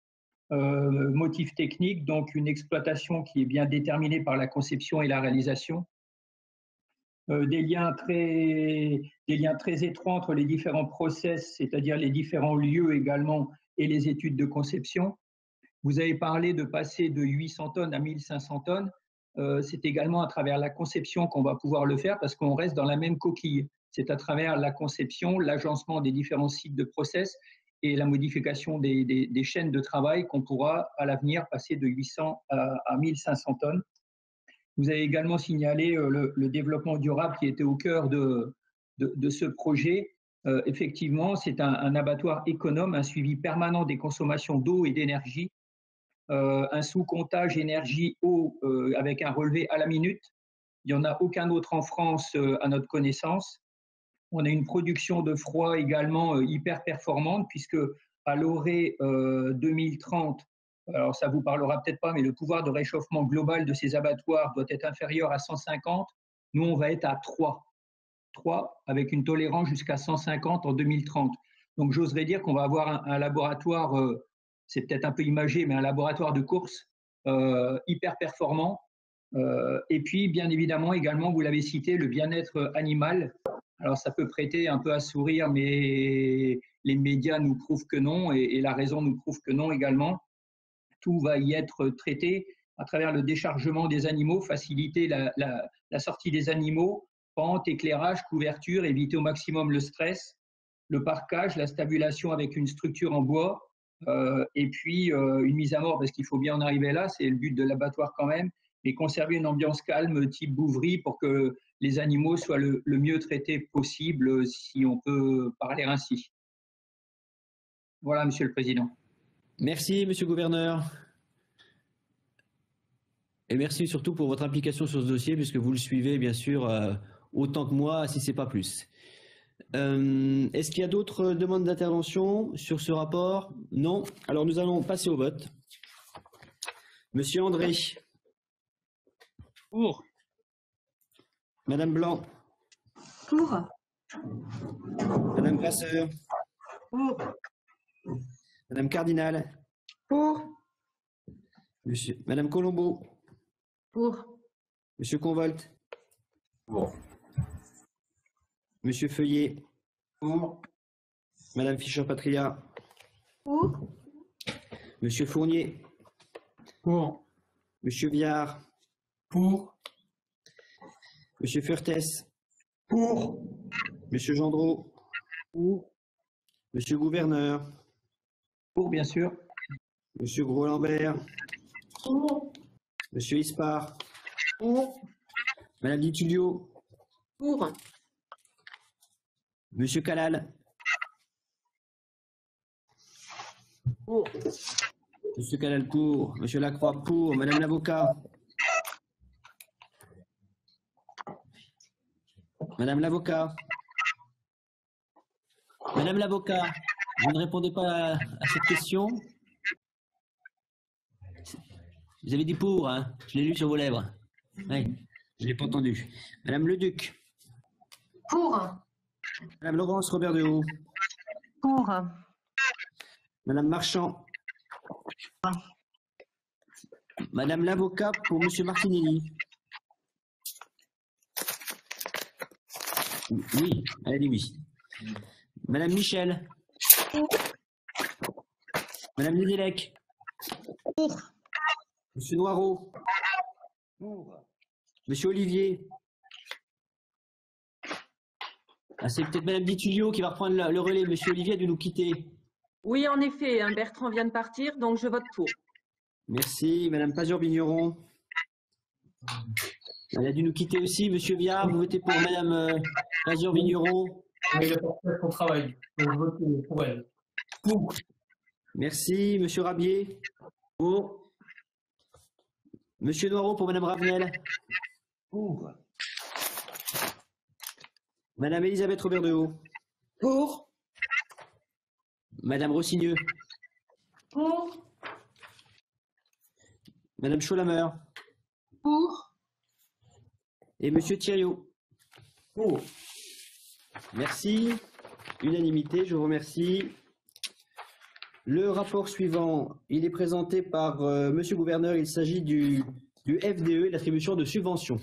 Euh, motif technique, donc une exploitation qui est bien déterminée par la conception et la réalisation. Euh, des, liens très, des liens très étroits entre les différents process, c'est-à-dire les différents lieux également, et les études de conception. Vous avez parlé de passer de huit cents tonnes à mille cinq cents tonnes. Euh, c'est également à travers la conception qu'on va pouvoir le faire parce qu'on reste dans la même coquille. C'est à travers la conception, l'agencement des différents sites de process et la modification des, des, des chaînes de travail qu'on pourra à l'avenir passer de huit cents à, à mille cinq cents tonnes. Vous avez également signalé le, le développement durable qui était au cœur de, de, de ce projet. Euh, effectivement, c'est un, un abattoir économe, un suivi permanent des consommations d'eau et d'énergie, euh, un sous-comptage énergie-eau euh, avec un relevé à la minute. Il n'y en a aucun autre en France euh, à notre connaissance. On a une production de froid également euh, hyper performante puisque à l'orée euh, deux mille trente, alors ça vous parlera peut-être pas, mais le pouvoir de réchauffement global de ces abattoirs doit être inférieur à cent cinquante. Nous, on va être à trois. trois avec une tolérance jusqu'à cent cinquante en deux mille trente. Donc, j'oserais dire qu'on va avoir un, un laboratoire, euh, c'est peut-être un peu imagé, mais un laboratoire de course euh, hyper performant. Euh, et puis, bien évidemment, également, vous l'avez cité, le bien-être animal. Alors, ça peut prêter un peu à sourire, mais les médias nous prouvent que non, et, et la raison nous prouve que non également. Tout va y être traité à travers le déchargement des animaux, faciliter la, la, la sortie des animaux, pente, éclairage, couverture, éviter au maximum le stress, le parquage, la stabulation avec une structure en bois, euh, et puis euh, une mise à mort, parce qu'il faut bien en arriver là, c'est le but de l'abattoir quand même, mais conserver une ambiance calme type bouverie pour que les animaux soient le, le mieux traités possible, si on peut parler ainsi. Voilà, Monsieur le Président. Merci, Monsieur le Gouverneur. Et merci surtout pour votre implication sur ce dossier, puisque vous le suivez, bien sûr, euh, autant que moi, si ce n'est pas plus. Euh, Est-ce qu'il y a d'autres demandes d'intervention sur ce rapport? Non. Alors, nous allons passer au vote. Monsieur André. Pour. Madame Blanc. Pour. Madame Brasseur. Pour. Madame Cardinal. Pour. Monsieur, Madame Colombo. Pour. Monsieur Convolte. Pour. Monsieur Feuillet. Pour. Madame Fischer-Patria. Pour. Monsieur Fournier. Pour. Monsieur Viard. Pour. Monsieur Furtès. Pour. Monsieur Gendreau. Pour. Monsieur Gouverneur. Pour, bien sûr. Monsieur Gros-Lambert. Pour. Monsieur Ispard. Pour. Madame Di Tullio. Pour. Monsieur Calal. Pour. Monsieur Calal pour. Monsieur Lacroix pour. Madame l'avocat. Madame l'avocat. Madame l'avocat, vous ne répondez pas à, à cette question? Vous avez dit pour, hein? Je l'ai lu sur vos lèvres. Oui, je ne l'ai pas entendu. Madame Leduc. Pour. Madame Laurence Robert de Haut. Pour. Madame Marchand. Madame l'avocat pour Monsieur Martinelli. Oui, elle a dit oui. Madame Michel. Madame Nedelec. Pour. Monsieur Noireau. Pour. Monsieur Olivier. Ah, c'est peut-être Madame Ditulio qui va reprendre le relais. Monsieur Olivier a dû nous quitter. Oui, en effet, hein, Bertrand vient de partir, donc je vote pour. Merci. Madame Pazur-Vigneron. Elle a dû nous quitter aussi. Monsieur Viard, vous votez pour Madame euh, Pazur-Vigneron. Oui, elle a fait son travail. Donc, je vote pour elle. Pour. Merci. Monsieur Rabier. Pour. Monsieur Noireau pour Madame Ravenel. Pour. Madame Elisabeth Robert de Haut. Pour. Madame Rossigneux. Pour. Madame Cholamer. Pour. Et Monsieur Thiriot. Pour. Merci. Unanimité, je vous remercie. Le rapport suivant, il est présenté par euh, Monsieur le Gouverneur. Il s'agit du, du F D E, l'attribution de subventions.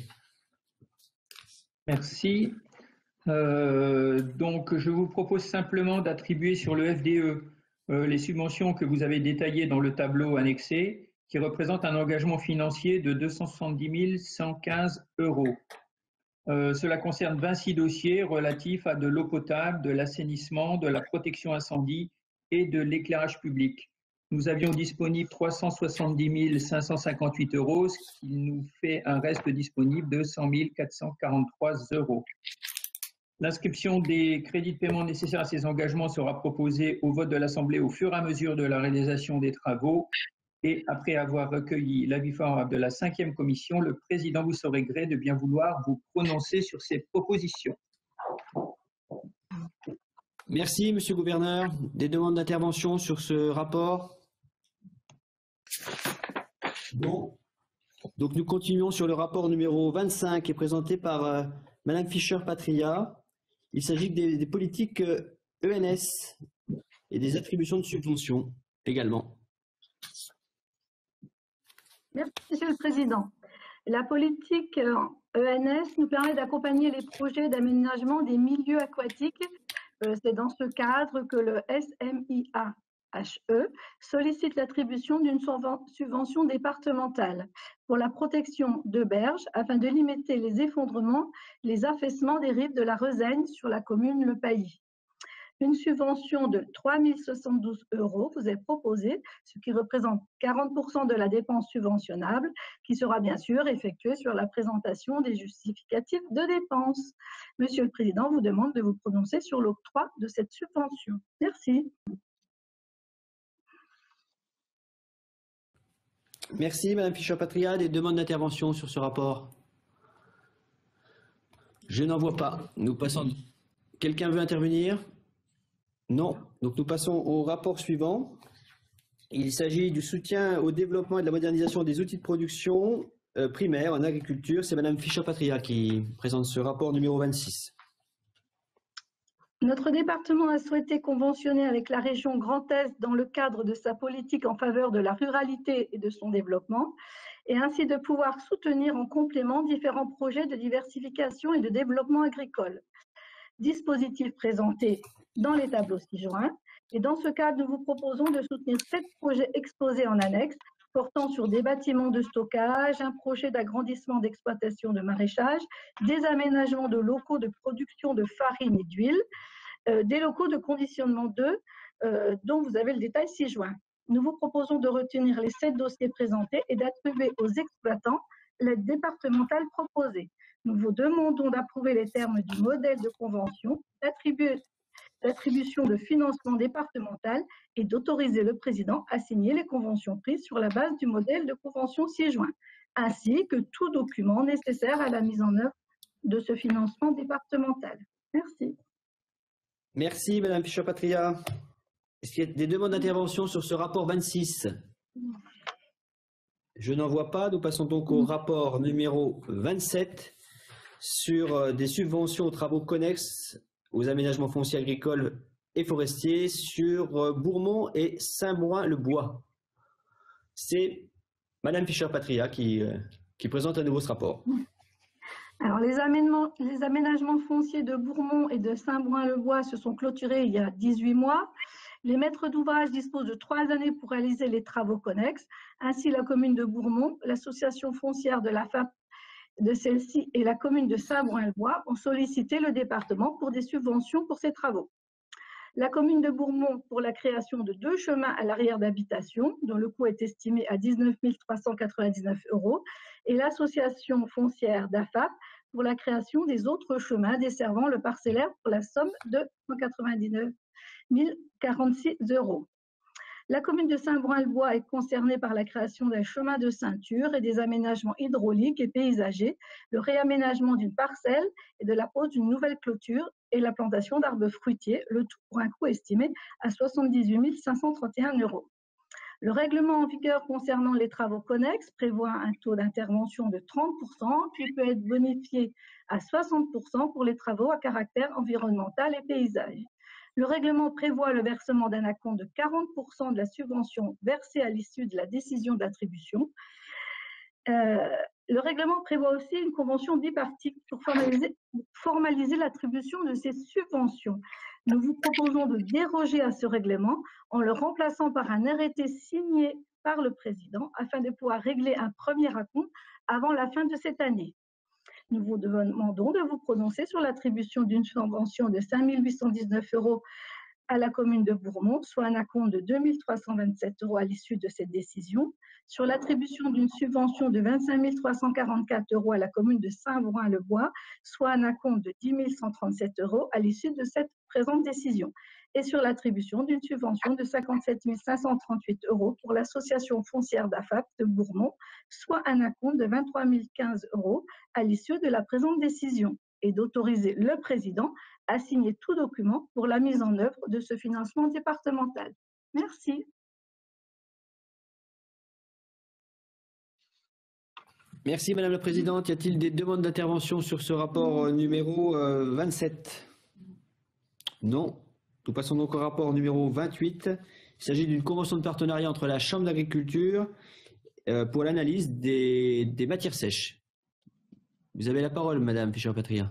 Merci. Euh, donc, je vous propose simplement d'attribuer sur le F D E euh, les subventions que vous avez détaillées dans le tableau annexé, qui représentent un engagement financier de deux cent soixante-dix mille cent quinze euros. Euh, cela concerne vingt-six dossiers relatifs à de l'eau potable, de l'assainissement, de la protection incendie et de l'éclairage public. Nous avions disponible trois cent soixante-dix mille cinq cent cinquante-huit euros, ce qui nous fait un reste disponible de cent mille quatre cent quarante-trois euros. L'inscription des crédits de paiement nécessaires à ces engagements sera proposée au vote de l'Assemblée au fur et à mesure de la réalisation des travaux. Et après avoir recueilli l'avis favorable de la cinquième commission, le président vous saurait gré de bien vouloir vous prononcer sur ces propositions. Merci, Monsieur le Gouverneur. Des demandes d'intervention sur ce rapport? Bon. Donc nous continuons sur le rapport numéro vingt-cinq qui est présenté par euh, Madame Fischer-Patria. Il s'agit des, des politiques euh, E N S et des attributions de subventions également. Merci, Monsieur le Président. La politique E N S nous permet d'accompagner les projets d'aménagement des milieux aquatiques. C'est dans ce cadre que le S M I A H E sollicite l'attribution d'une subvention départementale pour la protection de berges afin de limiter les effondrements, les affaissements des rives de la Resaigne sur la commune Le Pailly. Une subvention de trois mille soixante-douze euros vous est proposée, ce qui représente quarante pour cent de la dépense subventionnable, qui sera bien sûr effectuée sur la présentation des justificatifs de dépenses. Monsieur le Président vous demande de vous prononcer sur l'octroi de cette subvention. Merci. Merci, Madame Fischer-Patria. Des demandes d'intervention sur ce rapport? Je n'en vois pas. Nous passons. Quelqu'un veut intervenir? Non. Donc nous passons au rapport suivant. Il s'agit du soutien au développement et de la modernisation des outils de production euh, primaire en agriculture. C'est Madame Fischer-Patria qui présente ce rapport numéro vingt-six. Notre département a souhaité conventionner avec la région Grand Est dans le cadre de sa politique en faveur de la ruralité et de son développement, et ainsi de pouvoir soutenir en complément différents projets de diversification et de développement agricole. Dispositif présenté dans les tableaux ci-joints. Et dans ce cadre, nous vous proposons de soutenir sept projets exposés en annexe, portant sur des bâtiments de stockage, un projet d'agrandissement d'exploitation de maraîchage, des aménagements de locaux de production de farine et d'huile, euh, des locaux de conditionnement d'œufs, euh, dont vous avez le détail ci-joint. Nous vous proposons de retenir les sept dossiers présentés et d'attribuer aux exploitants l'aide départementale proposée. Nous vous demandons d'approuver les termes du modèle de convention, d'attribuer l'attribution de financement départemental et d'autoriser le président à signer les conventions prises sur la base du modèle de convention ci-joint, ainsi que tout document nécessaire à la mise en œuvre de ce financement départemental. Merci. Merci, Madame Fischer-Patria. Est-ce qu'il y a des demandes d'intervention sur ce rapport vingt-six? Je n'en vois pas. Nous passons donc au rapport numéro vingt-sept sur des subventions aux travaux connexes aux aménagements fonciers agricoles et forestiers sur Bourmont et Saint-Brouin-le-Bois. C'est Madame Fischer-Patria qui, euh, qui présente à nouveau ce rapport. Alors, les aménagements, les aménagements fonciers de Bourmont et de Saint-Brouin-le-Bois se sont clôturés il y a dix-huit mois Les maîtres d'ouvrage disposent de trois années pour réaliser les travaux connexes. Ainsi, la commune de Bourmont, l'association foncière de la F A P de celle-ci et la commune de Saint-Brun-le-Bois ont sollicité le département pour des subventions pour ces travaux. La commune de Bourmont pour la création de deux chemins à l'arrière d'habitation, dont le coût est estimé à dix-neuf mille trois cent quatre-vingt-dix-neuf euros, et l'association foncière d'A F A P pour la création des autres chemins desservant le parcellaire pour la somme de cent quatre-vingt-dix-neuf mille quarante-six euros. La commune de Saint-Brun-le-Bois est concernée par la création d'un chemin de ceinture et des aménagements hydrauliques et paysagers, le réaménagement d'une parcelle et de la pose d'une nouvelle clôture et la plantation d'arbres fruitiers, le tout pour un coût estimé à soixante-dix-huit mille cinq cent trente et un euros. Le règlement en vigueur concernant les travaux connexes prévoit un taux d'intervention de trente pour cent qui peut être bonifié à soixante pour cent pour les travaux à caractère environnemental et paysage. Le règlement prévoit le versement d'un acompte de quarante pour cent de la subvention versée à l'issue de la décision d'attribution. Euh, le règlement prévoit aussi une convention bipartite pour formaliser, formaliser l'attribution de ces subventions. Nous vous proposons de déroger à ce règlement en le remplaçant par un arrêté signé par le président afin de pouvoir régler un premier acompte avant la fin de cette année. Nous vous demandons de vous prononcer sur l'attribution d'une subvention de cinq mille huit cent dix-neuf euros à la commune de Bourmont, soit un acompte de deux mille trois cent vingt-sept euros à l'issue de cette décision, sur l'attribution d'une subvention de vingt-cinq mille trois cent quarante-quatre euros à la commune de Saint-Brun-le-Bois, soit un acompte de dix mille cent trente-sept euros à l'issue de cette présente décision, et sur l'attribution d'une subvention de cinquante-sept mille cinq cent trente-huit euros pour l'association foncière d'A F A P de Bourmont, soit un acompte de vingt-trois mille quinze euros à l'issue de la présente décision, et d'autoriser le président à signer tout document pour la mise en œuvre de ce financement départemental. Merci. Merci Madame la Présidente. Y a-t-il des demandes d'intervention sur ce rapport numéro euh, vingt-sept? Non. Nous passons donc au rapport numéro vingt-huit. Il s'agit d'une convention de partenariat entre la Chambre d'agriculture euh, pour l'analyse des, des matières sèches. Vous avez la parole, Madame Fischer-Patria.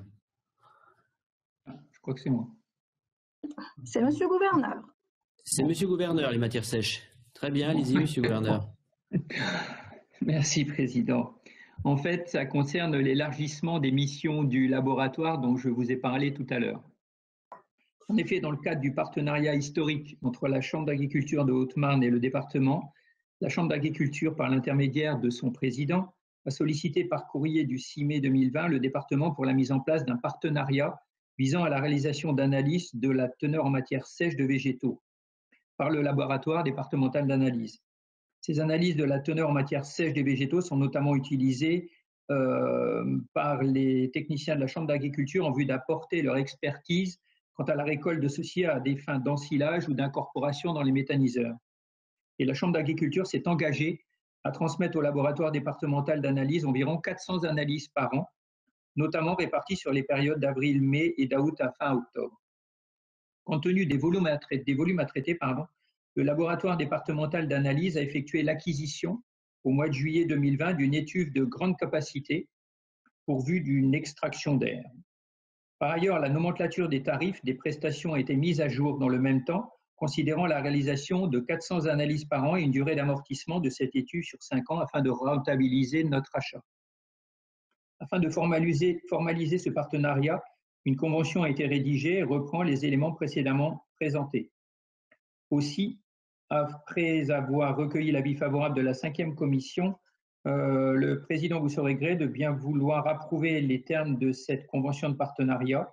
Je crois que c'est moi. C'est Monsieur le Gouverneur. C'est Monsieur le Gouverneur, les matières sèches. Très bien, allez-y, Monsieur le Gouverneur. Merci, Président. En fait, ça concerne l'élargissement des missions du laboratoire dont je vous ai parlé tout à l'heure. En effet, dans le cadre du partenariat historique entre la Chambre d'agriculture de Haute-Marne et le département, la Chambre d'agriculture, par l'intermédiaire de son président, a sollicité par courrier du six mai deux mille vingt le département pour la mise en place d'un partenariat visant à la réalisation d'analyses de la teneur en matière sèche de végétaux par le laboratoire départemental d'analyse. Ces analyses de la teneur en matière sèche des végétaux sont notamment utilisées euh, par les techniciens de la Chambre d'agriculture en vue d'apporter leur expertise quant à la récolte de ceux-ci à des fins d'ensilage ou d'incorporation dans les méthaniseurs. Et la Chambre d'agriculture s'est engagée à transmettre au laboratoire départemental d'analyse environ quatre cents analyses par an, notamment réparties sur les périodes d'avril-mai et d'août à fin octobre. Compte tenu des volumes à traiter, des volumes à traiter pardon, le laboratoire départemental d'analyse a effectué l'acquisition au mois de juillet deux mille vingt d'une étuve de grande capacité pourvue d'une extraction d'air. Par ailleurs, la nomenclature des tarifs des prestations a été mise à jour dans le même temps, considérant la réalisation de quatre cents analyses par an et une durée d'amortissement de cette étude sur cinq ans afin de rentabiliser notre achat. Afin de formaliser, formaliser ce partenariat, une convention a été rédigée et reprend les éléments précédemment présentés. Aussi, après avoir recueilli l'avis favorable de la cinquième commission, euh, le président vous serait gré de bien vouloir approuver les termes de cette convention de partenariat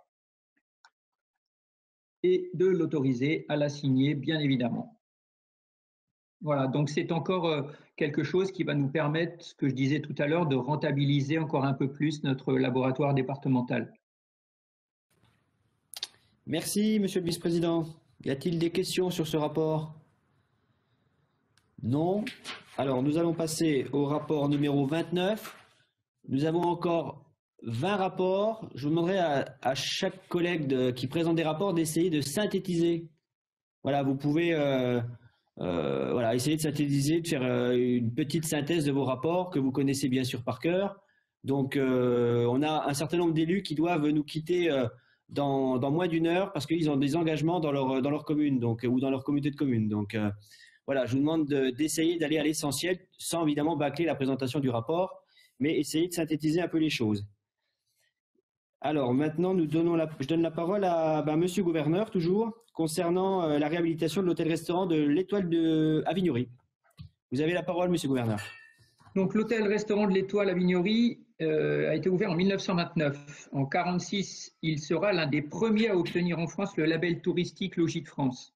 et de l'autoriser à la signer, bien évidemment. Voilà, donc c'est encore quelque chose qui va nous permettre, ce que je disais tout à l'heure, de rentabiliser encore un peu plus notre laboratoire départemental. Merci, Monsieur le Vice-président. Y a-t-il des questions sur ce rapport? Non. Alors, nous allons passer au rapport numéro vingt-neuf. Nous avons encore vingt rapports. Je vous demanderai à, à chaque collègue de, qui présente des rapports d'essayer de synthétiser. Voilà, vous pouvez euh, euh, voilà, essayer de synthétiser, de faire euh, une petite synthèse de vos rapports que vous connaissez bien sûr par cœur. Donc, euh, on a un certain nombre d'élus qui doivent nous quitter euh, dans, dans moins d'une heure parce qu'ils ont des engagements dans leur, dans leur commune donc, ou dans leur communauté de communes. Donc euh, voilà, je vous demande d'essayer de, d'aller à l'essentiel sans évidemment bâcler la présentation du rapport, mais essayer de synthétiser un peu les choses. Alors maintenant, nous donnons la, je donne la parole à ben, Monsieur le Gouverneur, toujours, concernant euh, la réhabilitation de l'hôtel-restaurant de l'Étoile de Avignory. Vous avez la parole, Monsieur le Gouverneur. Donc l'hôtel-restaurant de l'Étoile à Avignory euh, a été ouvert en mille neuf cent vingt-neuf. En mille neuf cent quarante-six, il sera l'un des premiers à obtenir en France le label touristique Logis de France.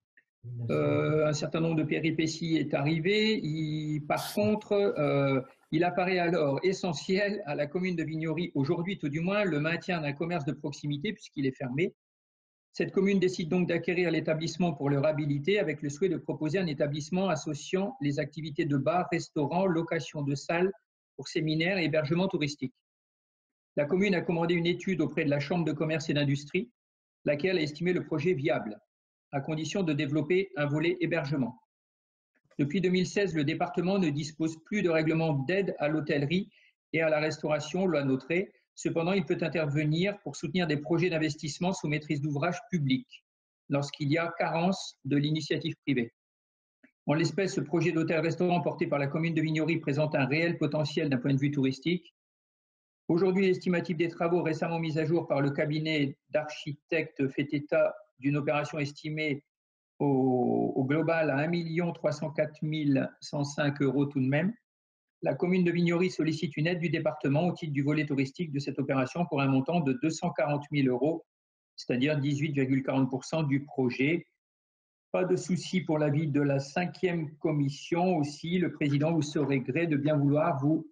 Euh, un certain nombre de péripéties est arrivé. Il, par contre, euh, il apparaît alors essentiel à la commune de Avignory, aujourd'hui tout du moins, le maintien d'un commerce de proximité puisqu'il est fermé. Cette commune décide donc d'acquérir l'établissement pour le réhabiliter avec le souhait de proposer un établissement associant les activités de bar, restaurant, location de salles pour séminaires et hébergement touristique. La commune a commandé une étude auprès de la Chambre de commerce et d'industrie, laquelle a estimé le projet viable, à condition de développer un volet hébergement. Depuis deux mille seize, le département ne dispose plus de règlement d'aide à l'hôtellerie et à la restauration, loi Notré. Cependant, il peut intervenir pour soutenir des projets d'investissement sous maîtrise d'ouvrage publique, lorsqu'il y a carence de l'initiative privée. En l'espèce, ce projet d'hôtel-restaurant porté par la commune de Avignory présente un réel potentiel d'un point de vue touristique. Aujourd'hui, l'estimatif des travaux récemment mis à jour par le cabinet d'architectes fait état d'une opération estimée au, au global à un million trois cent quatre mille cent cinq euros tout de même. La commune de Avignory sollicite une aide du département au titre du volet touristique de cette opération pour un montant de deux cent quarante mille euros, c'est-à-dire dix-huit virgule quarante pour cent du projet. Pas de souci pour l'avis de la cinquième commission aussi. Le président vous serait gré de bien vouloir vous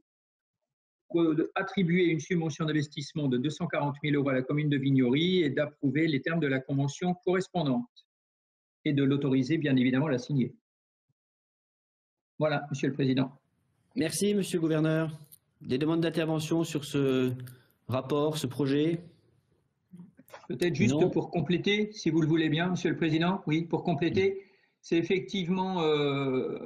attribuer une subvention d'investissement de deux cent quarante mille euros à la commune de Avignory et d'approuver les termes de la convention correspondante et de l'autoriser bien évidemment à la signer. Voilà, Monsieur le Président. Merci, Monsieur le Gouverneur. Des demandes d'intervention sur ce rapport, ce projet? Peut-être juste Non. pour compléter, si vous le voulez bien, Monsieur le Président. Oui, pour compléter, c'est effectivement, euh,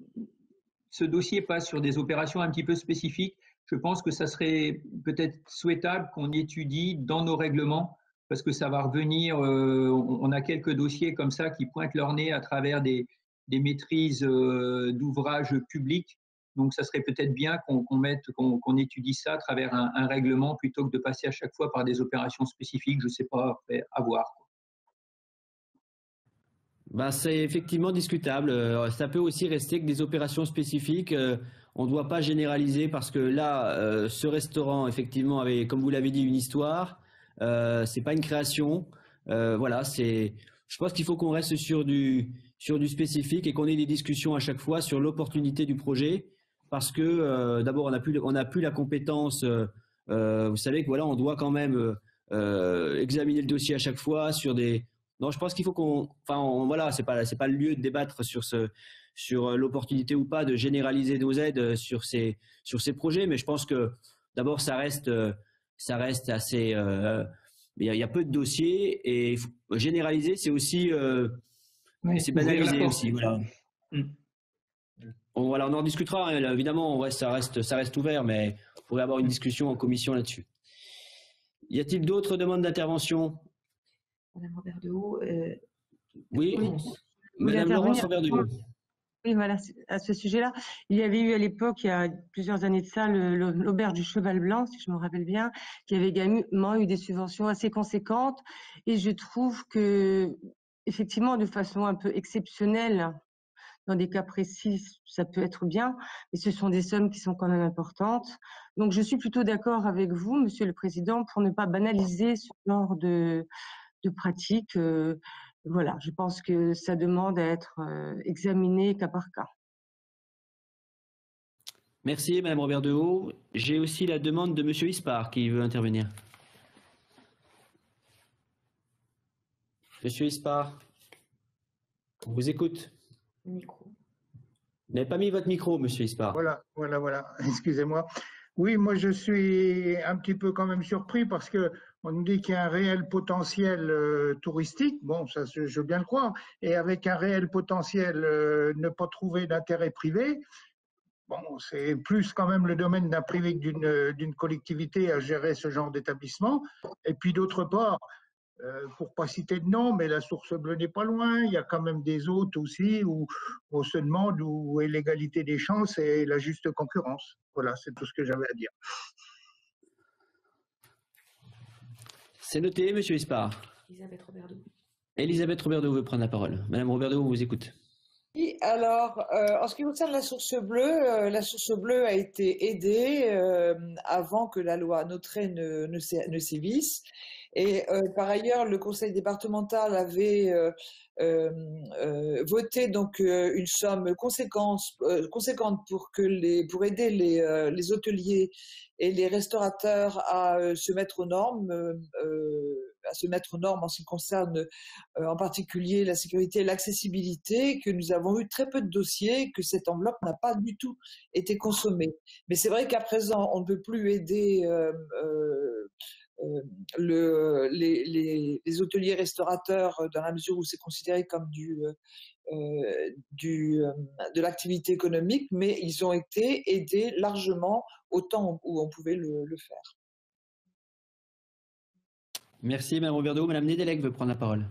ce dossier passe sur des opérations un petit peu spécifiques. Je pense que ça serait peut-être souhaitable qu'on étudie dans nos règlements, parce que ça va revenir, euh, on a quelques dossiers comme ça qui pointent leur nez à travers des, des maîtrises euh, d'ouvrages publics. Donc, ça serait peut-être bien qu'on qu'on mette, qu'on qu'on étudie ça à travers un, un règlement plutôt que de passer à chaque fois par des opérations spécifiques. Je ne sais pas, à voir. Ben, c'est effectivement discutable. Euh, Ça peut aussi rester que des opérations spécifiques. Euh, On ne doit pas généraliser parce que là, euh, ce restaurant, effectivement, avait, comme vous l'avez dit, une histoire. Euh, c'est pas une création. Euh, voilà, c'est. Je pense qu'il faut qu'on reste sur du sur du spécifique et qu'on ait des discussions à chaque fois sur l'opportunité du projet, parce que euh, d'abord on n'a plus on n'a plus la compétence. Euh, euh, vous savez que voilà, on doit quand même euh, examiner le dossier à chaque fois sur des. Non, je pense qu'il faut qu'on. Enfin, on, voilà, c'est pas c'est pas le lieu de débattre sur ce sur l'opportunité ou pas de généraliser nos aides sur ces sur ces projets, mais je pense que d'abord ça reste ça reste assez. Euh, il, y a, il y a peu de dossiers et généraliser, c'est aussi euh, oui, c'est banaliser aussi. Voilà. Mm. Bon, voilà, on en discutera. Hein, évidemment, ouais, ça reste ça reste ouvert, mais il pourrait y avoir une discussion en commission là-dessus. Y a-t-il d'autres demandes d'intervention? Madame Robert de Haut. Euh, oui, oui. Madame Laurence Robert de Haut. Oui, voilà, à ce sujet-là, il y avait eu à l'époque, il y a plusieurs années de ça, l'auberge du Cheval Blanc, si je me rappelle bien, qui avait également eu des subventions assez conséquentes. Et je trouve que, effectivement, de façon un peu exceptionnelle, dans des cas précis, ça peut être bien, mais ce sont des sommes qui sont quand même importantes. Donc, je suis plutôt d'accord avec vous, Monsieur le Président, pour ne pas banaliser ce genre de, de pratiques. Euh, Voilà, je pense que ça demande à être euh, examiné cas par cas. Merci, Madame Robert de Haut. J'ai aussi la demande de Monsieur Ispar qui veut intervenir. Monsieur Ispar, on vous écoute. Micro. Vous n'avez pas mis votre micro, Monsieur Ispar. Voilà, voilà, voilà. Excusez-moi. Oui, moi je suis un petit peu quand même surpris parce que on nous dit qu'il y a un réel potentiel euh, touristique. Bon, ça, je, je veux bien le croire. Et avec un réel potentiel, euh, ne pas trouver d'intérêt privé. Bon, c'est plus quand même le domaine d'un privé que d'une d'une collectivité à gérer ce genre d'établissement. Et puis d'autre part, Euh, pour pas citer de nom, mais la Source Bleue n'est pas loin. Il y a quand même des autres aussi où on se demande où est l'égalité des chances et la juste concurrence. Voilà, c'est tout ce que j'avais à dire. C'est noté, Monsieur Ispar. Elisabeth Roberdeau. Elisabeth Roberdeau veut prendre la parole. Madame Roberdeau, on vous écoute. Oui, alors, euh, en ce qui concerne la Source Bleue, euh, la Source Bleue a été aidée euh, avant que la loi Notré ne, ne, ne sévisse. Et euh, par ailleurs, le conseil départemental avait euh, euh, euh, voté donc euh, une somme conséquente, euh, conséquente pour que les, pour aider les, euh, les hôteliers et les restaurateurs à euh, se mettre aux normes, euh, euh, à se mettre aux normes en ce qui concerne euh, en particulier la sécurité et l'accessibilité, que nous avons eu très peu de dossiers, que cette enveloppe n'a pas du tout été consommée. Mais c'est vrai qu'à présent, on ne peut plus aider euh, euh, Euh, le, les, les, les hôteliers restaurateurs dans la mesure où c'est considéré comme du, euh, du, euh, de l'activité économique, mais ils ont été aidés largement autant où on pouvait le, le faire. Merci Madame Roberdeau. Madame Nedelec veut prendre la parole.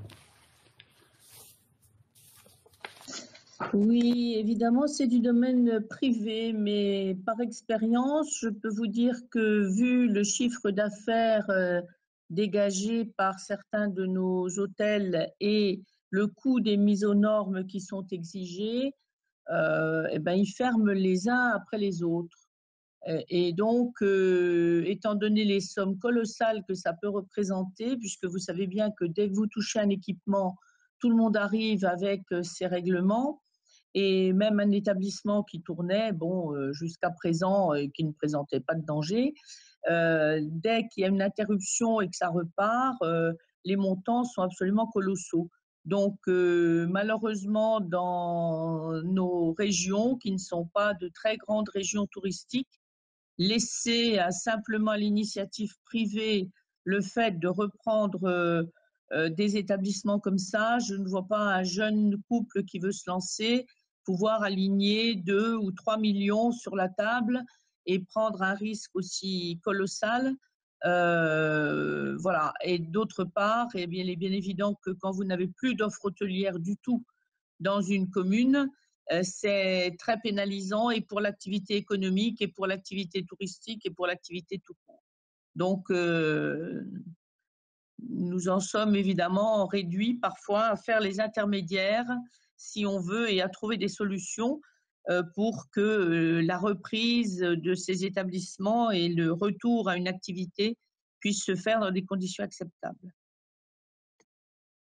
Oui, évidemment, c'est du domaine privé, mais par expérience, je peux vous dire que vu le chiffre d'affaires euh, dégagé par certains de nos hôtels et le coût des mises aux normes qui sont exigées, euh, eh ben, ils ferment les uns après les autres. Et donc, euh, étant donné les sommes colossales que ça peut représenter, puisque vous savez bien que dès que vous touchez un équipement, tout le monde arrive avec ses règlements, et même un établissement qui tournait, bon, euh, jusqu'à présent, et qui ne présentait pas de danger, euh, dès qu'il y a une interruption et que ça repart, euh, les montants sont absolument colossaux. Donc, euh, malheureusement, dans nos régions, qui ne sont pas de très grandes régions touristiques, laisser à simplement l'initiative privée le fait de reprendre euh, euh, des établissements comme ça, je ne vois pas un jeune couple qui veut se lancer pouvoir aligner deux ou trois millions sur la table et prendre un risque aussi colossal. Euh, voilà. Et d'autre part, eh bien, il est bien évident que quand vous n'avez plus d'offres hôtelières du tout dans une commune, euh, c'est très pénalisant et pour l'activité économique et pour l'activité touristique et pour l'activité tout court. Donc, euh, nous en sommes évidemment réduits parfois à faire les intermédiaires si on veut et à trouver des solutions pour que la reprise de ces établissements et le retour à une activité puissent se faire dans des conditions acceptables.